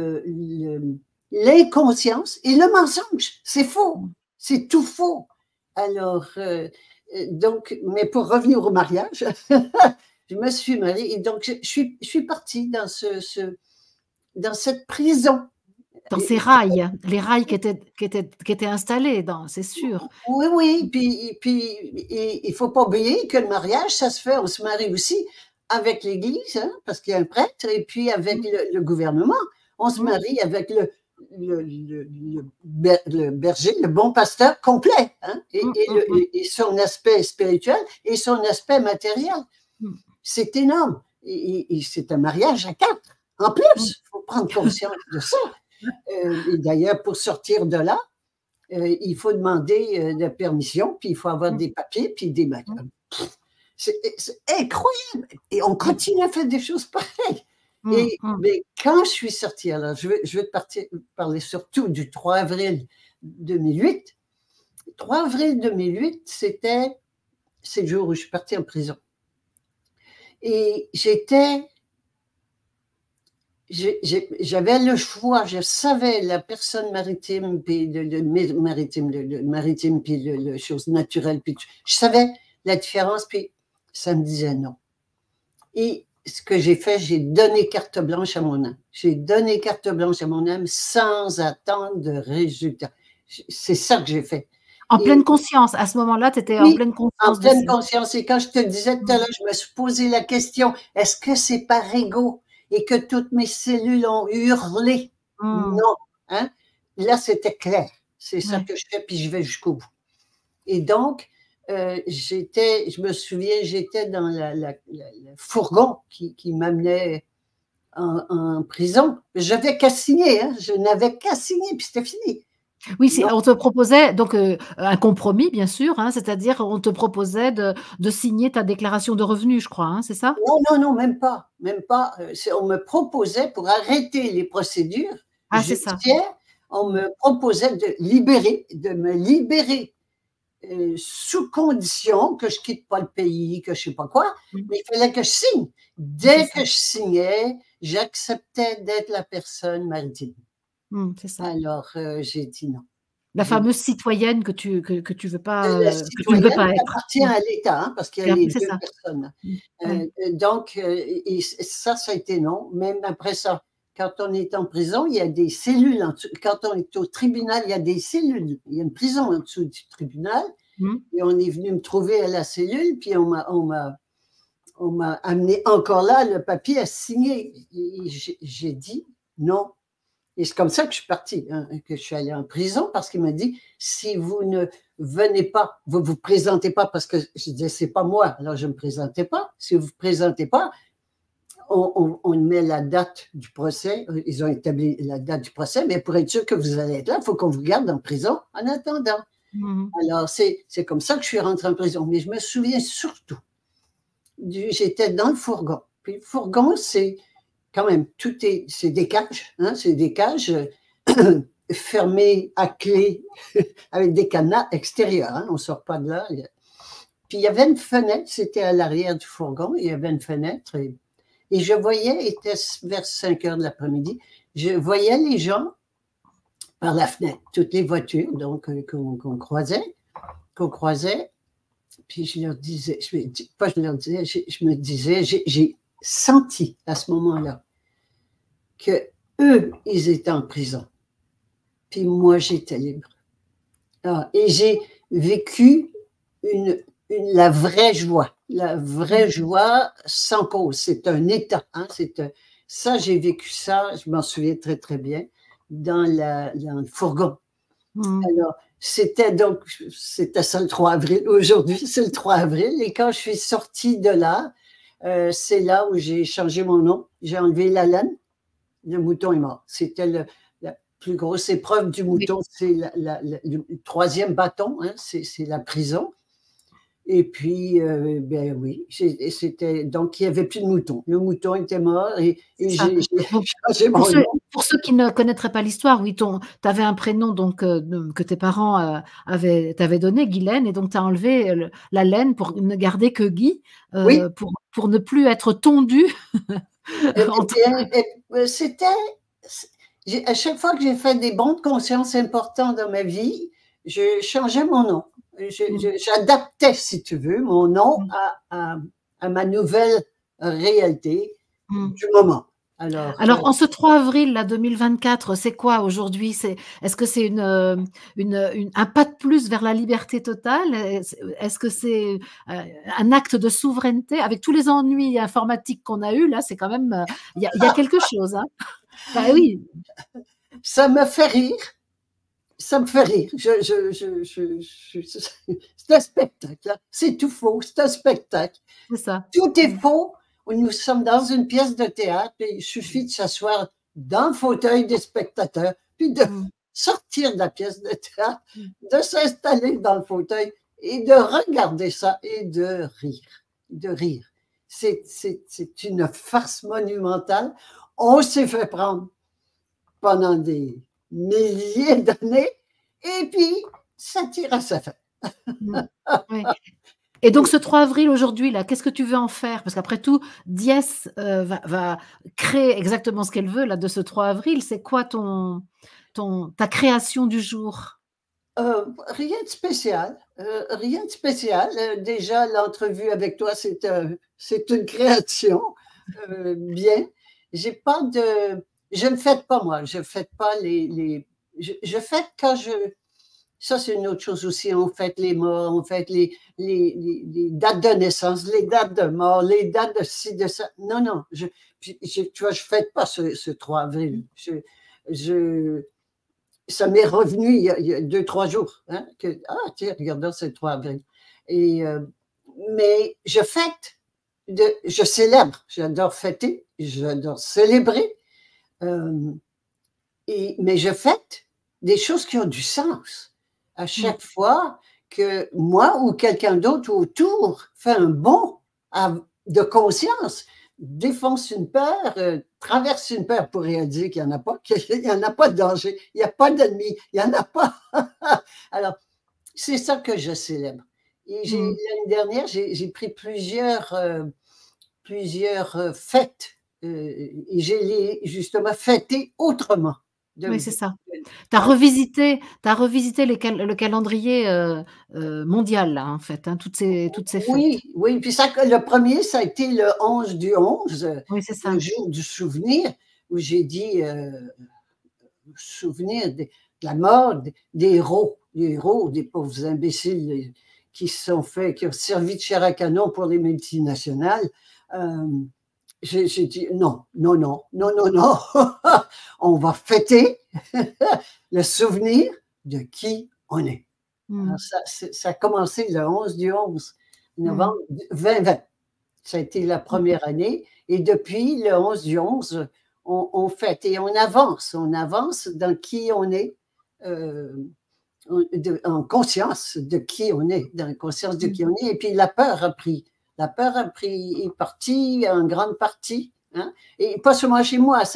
l'inconscience et le mensonge. C'est faux. Mmh. C'est tout faux. Alors, donc, mais pour revenir au mariage, je me suis mariée et donc je suis partie dans dans cette prison. Dans Et ces rails, les rails qui étaient installés dans c'est sûr. oui, oui, il faut pas oublier que le mariage, ça se fait on se marie aussi avec l'Église, hein, parce qu'il y a un prêtre et puis avec Mmh. le gouvernement. On se Mmh. marie avec le berger, le bon pasteur complet, hein, Mmh, mmh, mmh, et son aspect spirituel et son aspect matériel. mmh, C'est énorme et c'est un mariage à 4. En mmh. plus, il faut prendre conscience de ça. Et d'ailleurs, pour sortir de là, il faut demander de permission, puis il faut avoir Mmh, des papiers, puis des mmh, c'est incroyable. Et on mmh, continue à faire des choses pareilles. mmh, Et mmh. mais quand je suis sortie, alors je vais parler surtout du 3 avril 2008. 3 avril 2008, c'est le jour où je suis partie en prison. Et j'avais le choix, je savais la personne maritime, puis le maritime, puis le chose naturelle, puis je savais la différence, puis ça me disait non. Et ce que j'ai fait, j'ai donné carte blanche à mon âme. J'ai donné carte blanche à mon âme sans attendre de résultat. C'est ça que j'ai fait. En Et pleine conscience, à ce moment-là, tu étais en oui, pleine en conscience de pleine ça? conscience. Et quand je te disais tout à Mmh. l'heure, je me suis posé la question, est-ce que c'est par ego et que toutes mes cellules ont hurlé? Mmh. Non, hein? Là, c'était clair. C'est ça Ouais. que je fais, puis je vais jusqu'au bout. Et donc, je me souviens, j'étais dans le fourgon qui m'amenait en prison. J'avais qu'à signer, hein? Je n'avais qu'à signer, puis c'était fini. Oui, Non, c'est on te proposait donc un compromis bien sûr, hein, c'est-à-dire on te proposait de signer ta déclaration de revenus, je crois, hein, c'est ça? non, non, non, même pas, même pas. On me proposait, pour arrêter les procédures Ah, c'est ça. judiciaires, on Mmh. me proposait de me libérer sous condition que je quitte pas le pays, que je sais pas quoi, Mmh. mais il fallait que je signe. C'est Dès ça. que je signais, j'acceptais d'être la personne maritime. Mmh, c'est ça. Alors, j'ai dit non. La J'ai fameuse citoyenne que tu veux pas, La que tu ne veux citoyenne pas qui être. appartient Mmh. à l'État, hein, parce qu'il y a Et après les c'est 2 ça. personnes. Mmh. Ouais. Donc, et ça a été non. Même après ça, quand on est en prison, il y a des cellules en dessous. Quand on est au tribunal, il y a des cellules. Il y a une prison en dessous du tribunal Mmh. et on est venu me trouver à la cellule, puis on m'a amené encore là le papier à signer et j'ai dit: «Non». Et c'est comme ça que je suis partie, hein, que je suis allée en prison parce qu'il m'a dit: «Si vous ne venez pas, vous vous présentez pas», parce que je disais: «C'est pas moi», alors je me présentais pas. «Si vous vous présentez pas, on met la date du procès». Ils ont établi la date du procès, mais pour être sûr que vous allez être là, il faut qu'on vous garde en prison en attendant. Mmh mh. Alors c'est comme ça que je suis rentrée en prison. Mais je me souviens surtout j'étais dans le fourgon. Puis le fourgon, c'est quand même, c'est des cages, hein, c'est des cages fermées à clé avec des cadenas extérieurs, hein, on ne sort pas de là. Puis il y avait une fenêtre, c'était à l'arrière du fourgon, il y avait une fenêtre et je voyais, il était vers 5 heures de l'après-midi, je voyais les gens par la fenêtre, toutes les voitures donc qu'on croisait, puis je leur disais, pas je leur disais, je me disais, j'ai senti à ce moment-là que eux, ils étaient en prison, puis moi, j'étais libre. Ah, et j'ai vécu une, la la vraie Mmh. joie sans cause. C'est un état. Hein, ça, j'ai vécu ça, je m'en souviens très, très bien, dans le fourgon. Mmh. Alors, c'était ça le 3 avril. Aujourd'hui, c'est le 3 avril. Et quand je suis sortie de là, c'est là où j'ai changé mon nom. J'ai enlevé la laine. Le mouton est mort. C'était la plus grosse épreuve du Oui. mouton. C'est le troisième bâton, hein, c'est la prison. Et puis, ben oui, c'était donc il n'y avait plus de mouton. Le mouton était mort et C'est ça. j'ai Donc changé mon nom. pour ceux qui ne connaîtraient pas l'histoire, oui, tu avais un prénom donc de que tes parents, t'avaient donné, Guylaine et donc tu as enlevé, la laine pour ne garder que Guy, Oui, pour ne plus être tondu entre c'était à chaque fois que j'ai fait des bons de conscience importants dans ma vie, je changeais mon nom. J'adaptais, si tu veux, mon nom Mmh. à ma nouvelle réalité Mmh. du moment. Alors, Alors en ce 3 avril là 2024, c'est quoi aujourd'hui? Est-ce que c'est un pas de plus vers la liberté totale? Est-ce que c'est, un acte de souveraineté? Avec tous les ennuis informatiques qu'on a eus là, c'est quand même, il y a quelque chose, hein? Bah oui, ça me fait rire. Ça me fait rire. C'est un spectacle. Hein. C'est tout faux. C'est un spectacle. c'est ça. Tout est Mmh. faux. Nous sommes dans une pièce de théâtre et il suffit de s'asseoir dans le fauteuil des spectateurs, puis de Mmh. sortir de la pièce de théâtre, Mmh. de s'installer dans le fauteuil et de regarder ça et de rire. De rire. C'est une farce monumentale. On s'est fait prendre pendant des milliers d'années et puis ça tire à sa fin. Mmh. Oui. Et donc ce 3 avril aujourd'hui là, qu'est-ce que tu veux en faire? Parce qu'après tout, Diès, va créer exactement ce qu'elle veut là de ce 3 avril. C'est quoi ta création du jour? Rien de spécial, rien de spécial. Déjà, l'entrevue avec toi, c'est une création. Bien. J'ai pas de je ne fête pas moi, je fête pas je fête quand je ça c'est une autre chose aussi, on fête les morts, on fête les dates de naissance, les dates de mort, les dates de ci, de ça. Non, non, tu vois, je fête pas ce 3 avril. Je ça m'est revenu il y a 2-3 jours, hein, que, ah, tiens, regarde, c'est le 3 avril. Et, mais je fête, je célèbre, j'adore fêter, j'adore célébrer, euh, mais je fête des choses qui ont du sens. À Mmh. chaque fois que moi ou quelqu'un d'autre autour fait un bond de conscience, défonce une peur, traverse une peur pour réaliser qu'il n'y en a pas, qu'il n'y en a pas de danger, il n'y a pas d'ennemi, il n'y en a pas. Alors, c'est ça que je célèbre. Et Mmh. l'année dernière, j'ai pris plusieurs fêtes et j'ai justement fêté autrement. Oui, De, c'est de, ça. de, Tu as revisité le calendrier, mondial là, en fait, hein, toutes ces fêtes. oui, oui. Puis ça, le premier, ça a été le 11 du 11, Oui, c'est le ça. jour du souvenir, où j'ai dit souvenir de la mort des héros, des pauvres imbéciles qui se sont fait, qui ont servi de chair à canon pour les multinationales. Euh, j'ai dit non, non, non, non, non, non. On va fêter le souvenir de qui on est. Mmh. Alors ça a commencé le 11 du 11 Mmh. novembre 2020. Ça a été la Mmh. première année. Et depuis le 11 du 11, on fête et on avance dans qui on est, euh, en conscience de qui on est, dans la conscience de Mmh. qui on est. Et puis la peur a pris. La peur a pris, est partie en grande partie. Hein? Et pas seulement chez moi,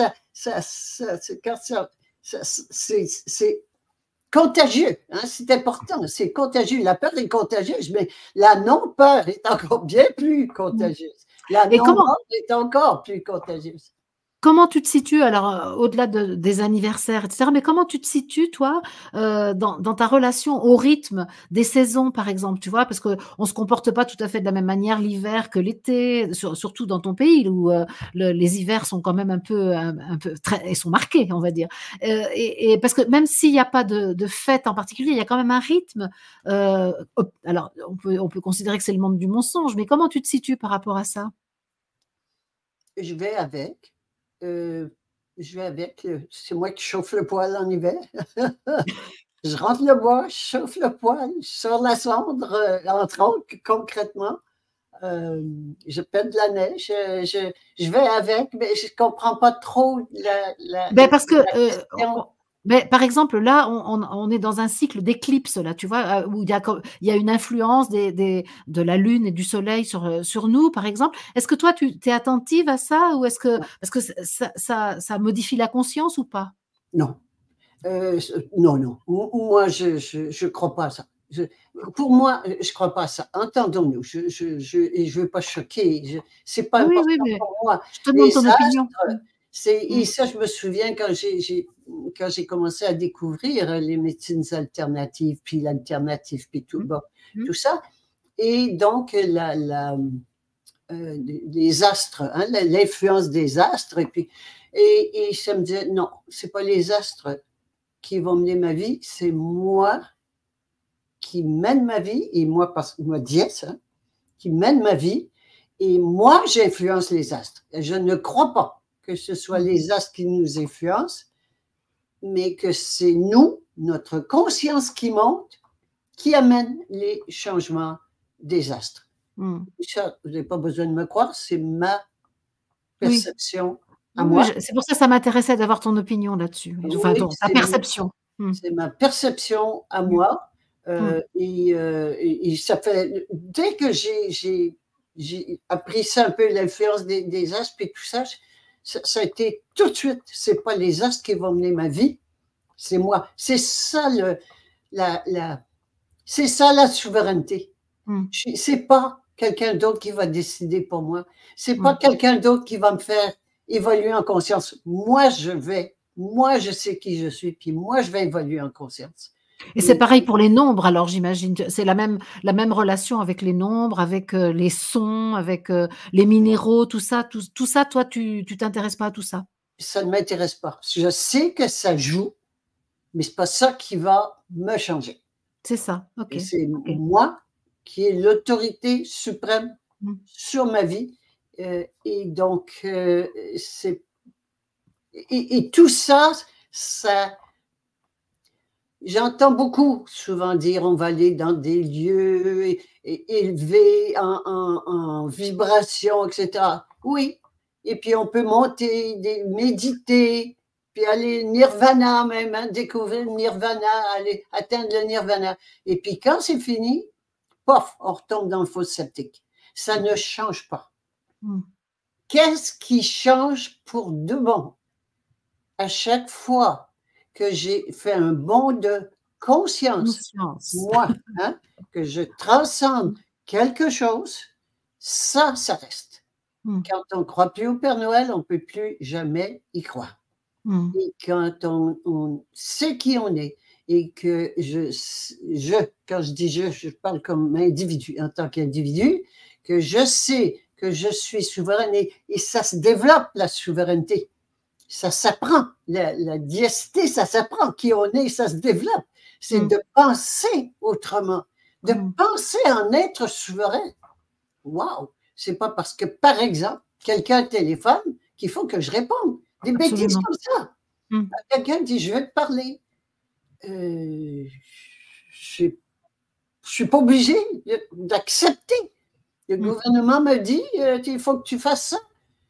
c'est contagieux, hein, c'est important, c'est contagieux. La peur est contagieuse, mais la non-peur est encore bien plus Mmh. contagieuse. La Et comment non-mort est encore plus contagieuse. Comment tu te situes alors, au-delà des anniversaires et cetera, mais comment tu te situes toi, dans ta relation au rythme des saisons, par exemple, tu vois? Parce qu'on se comporte pas tout à fait de la même manière l'hiver que l'été, surtout dans ton pays où, les hivers sont quand même un peu très ils sont marqués, on va dire. Et parce que même s'il y a pas de fête en particulier, il y a quand même un rythme, alors on peut considérer que c'est le monde du mensonge, mais comment tu te situes par rapport à ça? Je vais avec, je vais avec, c'est moi qui chauffe le poêle en hiver. Je rentre le bois, je chauffe le poêle, je sors la cendre, entre autres, concrètement. Je pète de la neige, je vais avec, mais je comprends pas trop Ben parce que, la question. beh, par exemple, là, on est dans un cycle d'éclipse, là, tu vois? Où il y a une influence de la lune et du soleil sur nous, par exemple. Est-ce que toi, tu es attentive à ça ou est-ce que parce que ça modifie la conscience ou pas? Non, non, non. Moi, je crois pas à ça. Pour moi, je crois pas à ça. Entendons-nous. Et je veux pas choquer. C'est pas Oui, oui, important mais pour moi. je te demande Les ton opinion. astres, Mmh. Et ça, je me souviens quand j'ai commencé à découvrir les médecines alternatives, puis l'alternative, puis tout, bon, tout ça. Et donc, les astres, hein, l'influence des astres. Et ça me disait, non, c'est pas les astres qui vont mener ma vie, c'est moi qui mène ma vie, et moi, parce que moi, Diès, hein, qui mène ma vie, et moi, j'influence les astres. Et je ne crois pas que ce soit les astres qui nous influencent, mais que c'est nous, notre conscience qui monte, qui amène les changements des astres. Ça, vous n'avez pas besoin de me croire, c'est ma perception à moi. C'est pour ça que ça m'intéressait d'avoir ton opinion là-dessus. Enfin, ta perception. C'est ma perception à moi. Et ça fait, dès que j'ai appris ça un peu, l'influence des astres et tout ça, ça a été tout de suite, c'est pas les astres qui vont mener ma vie, c'est moi. C'est ça c'est ça la souveraineté. C'est pas quelqu'un d'autre qui va décider pour moi. C'est pas quelqu'un d'autre qui va me faire évoluer en conscience. Moi, je sais qui je suis, puis moi, je vais évoluer en conscience. Et c'est pareil pour les nombres, alors j'imagine. C'est la même relation avec les nombres, avec les sons, avec les minéraux, tout ça. Tout ça, toi, tu t'intéresses pas à tout ça? Ça ne m'intéresse pas. Je sais que ça joue, mais c'est pas ça qui va me changer. C'est ça, ok. Et c'est moi qui ai l'autorité suprême sur ma vie. Et donc, et tout ça, j'entends beaucoup souvent dire on va aller dans des lieux élevés en vibration, etc. Oui, et puis on peut monter, méditer, puis aller nirvana même, hein, découvrir le nirvana, aller atteindre le nirvana. Et puis quand c'est fini, pof, on retombe dans le fosse septique. Ça ne change pas. Qu'est-ce qui change pour de bon? À chaque fois que j'ai fait un bond de conscience, moi, hein, que je transcende quelque chose, ça reste. Quand on ne croit plus au Père Noël, on ne peut plus jamais y croire. Et quand on sait qui on est, et que quand je dis je parle comme individu, en tant qu'individu, que je sais que je suis souveraine, et ça se développe, la souveraineté. Ça s'apprend, la diacité, ça s'apprend, qui on est, ça se développe. C'est de penser autrement, de penser en être souverain. Waouh! C'est pas parce que, par exemple, quelqu'un téléphone qu'il faut que je réponde. Des bêtises comme ça. Quelqu'un dit, je vais te parler. Je suis pas obligée d'accepter. Le gouvernement me dit, il faut que tu fasses ça.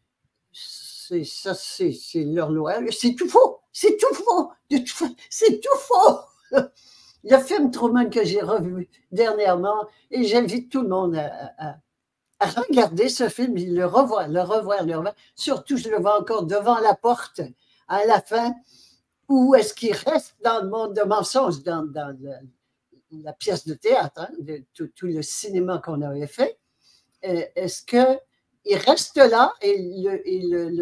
C'est leur loi. C'est tout faux. C'est tout faux. C'est tout faux. Le film Truman que j'ai revu dernièrement, et j'invite tout le monde à regarder ce film, le revoir. Surtout, je le vois encore devant la porte à la fin. Où est-ce qu'il reste dans le monde de mensonges, dans la pièce de théâtre, hein, de tout le cinéma qu'on avait fait? Est-ce qu'il reste là et le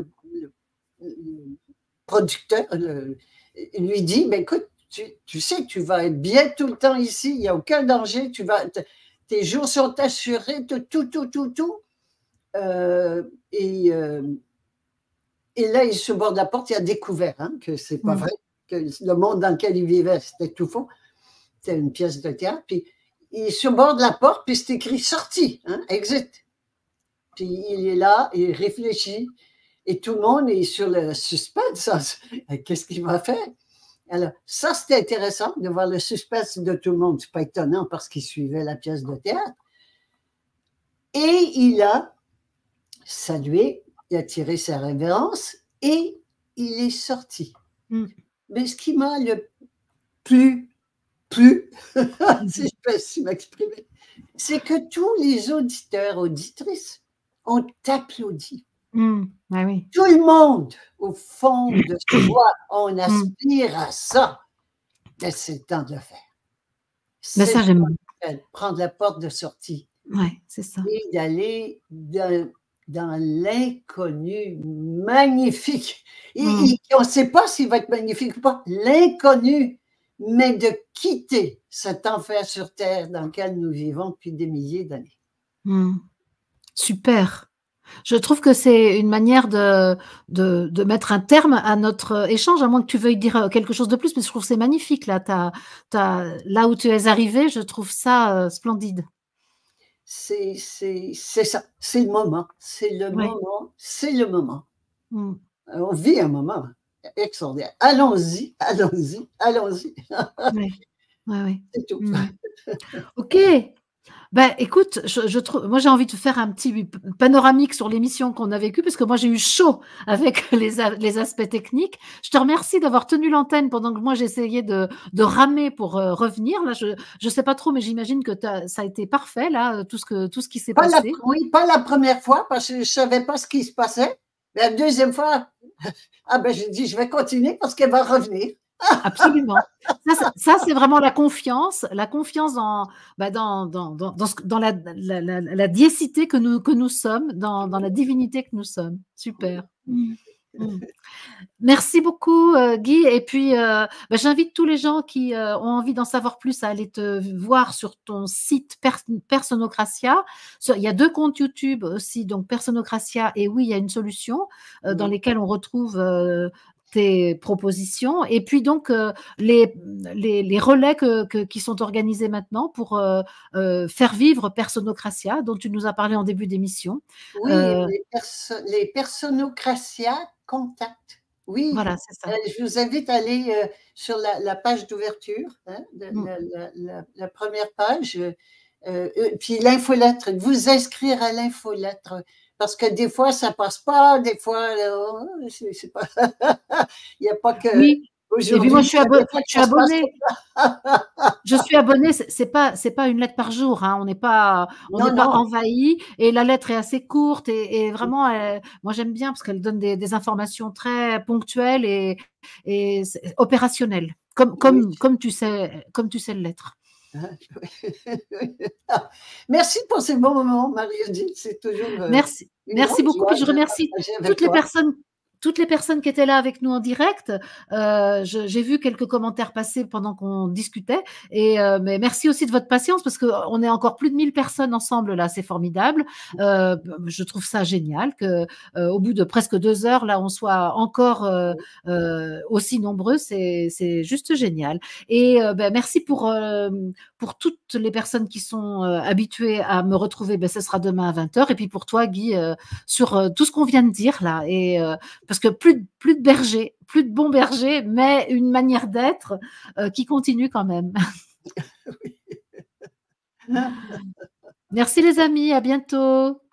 producteur lui dit, ben écoute, tu sais que tu vas être bien tout le temps ici, il n'y a aucun danger, tes jours sont assurés, tout. Et là, il se bord de la porte, il a découvert que c'est pas vrai, que le monde dans lequel il vivait, c'était tout faux. C'était une pièce de théâtre. Puis il se bord de la porte, puis c'est écrit sortie, hein, exit. Puis il est là, il réfléchit, et tout le monde est sur le suspense. Qu'est-ce qu'il va faire? Alors, ça, c'était intéressant de voir le suspense de tout le monde. C'est pas étonnant parce qu'il suivait la pièce de théâtre. Et il a salué, il a tiré sa révérence et il est sorti. Mais ce qui m'a le plus si je peux ainsi m'exprimer, c'est que tous les auditeurs, auditrices ont applaudi. Ah oui. Tout le monde, au fond de soi, on aspire à ça. Mais c'est le temps de le faire. Mais ça, j'aime. Prendre la porte de sortie. Ouais, c'est ça. Et d'aller dans l'inconnu, magnifique. Mmh. On ne sait pas s'il va être magnifique ou pas. L'inconnu, mais de quitter cet enfer sur terre dans lequel nous vivons depuis des milliers d'années. Mmh. Super. Je trouve que c'est une manière de mettre un terme à notre échange, à moins que tu veuilles dire, quelque chose de plus, mais je trouve que c'est magnifique là, tu là où tu es arrivé, je trouve ça, splendide. C'est ça, c'est le moment, c'est le Ouais. moment, c'est le moment. Mmh. On vit un moment extraordinaire. Allons-y, allons-y, allons-y. Ouais. Ouais, ouais. C'est tout. Mmh. OK. Bah, écoute, je trouve moi, j'ai envie de faire un petit panoramique sur l'émission qu'on a vécue, parce que moi, j'ai eu chaud avec les aspects techniques. Je te remercie d'avoir tenu l'antenne pendant que moi, j'essayais de ramer pour, revenir. Là, je sais pas trop, mais j'imagine que ça a été parfait là, tout ce qui s'est passé. Oui, pas la première fois parce que je ne savais pas ce qui se passait. La deuxième fois, ah ben, j'ai dit: «Je vais continuer parce qu'elle va revenir». Absolument. Ça, c'est vraiment la confiance dans, bah, dans la diécité que nous sommes, dans la divinité que nous sommes. Super. Mmh. Mmh. Merci beaucoup, Guy, et puis, bah, j'invite tous les gens qui, ont envie d'en savoir plus à aller te voir sur ton site Personocratia. Il y a 2 comptes YouTube aussi, donc Personocratia et Oui, il y a une solution, dans lesquels on retrouve, tes propositions, et puis donc, les relais qui sont organisés maintenant pour, faire vivre Personocratia, dont tu nous as parlé en début d'émission. Oui, Heu, les Personocratia Contact. Oui, voilà, c'est ça. je vous invite à aller, sur la page d'ouverture, hein, de Mmh. la 1re page, puis l'infolettre, vous inscrire à l'infolettre, parce que des fois ça passe pas, des fois, c'est pas il y a pas que Oui, et puis moi aujourd'hui, il y a des fois que je suis ça se passe abonnée. Je suis abonnée, c'est pas une lettre par jour, hein, on n'est non, pas non. envahi, et la lettre est assez courte, et vraiment, moi j'aime bien parce qu'elle donne des informations très ponctuelles et c'est opérationnelles, Oui. comme tu sais l'être. Hein, merci pour ces bons moments, Marie-Odile, c'est toujours, Merci. une Merci grande beaucoup. joie Puis je de remercie partager avec toutes les toi. personnes toutes les personnes qui étaient là avec nous en direct. J'ai vu quelques commentaires passer pendant qu'on discutait, mais merci aussi de votre patience, parce qu'on est encore plus de 1000 personnes ensemble là, c'est formidable. Je trouve ça génial que, au bout de presque 2 heures là, on soit encore, aussi nombreux, c'est juste génial, merci pour toutes les personnes qui sont, habituées à me retrouver. Ce sera demain à 20 h, et puis pour toi Guy, sur, tout ce qu'on vient de dire là, parce que plus de bergers, plus de bons bergers, mais une manière d'être, qui continue quand même. Merci les amis, à bientôt.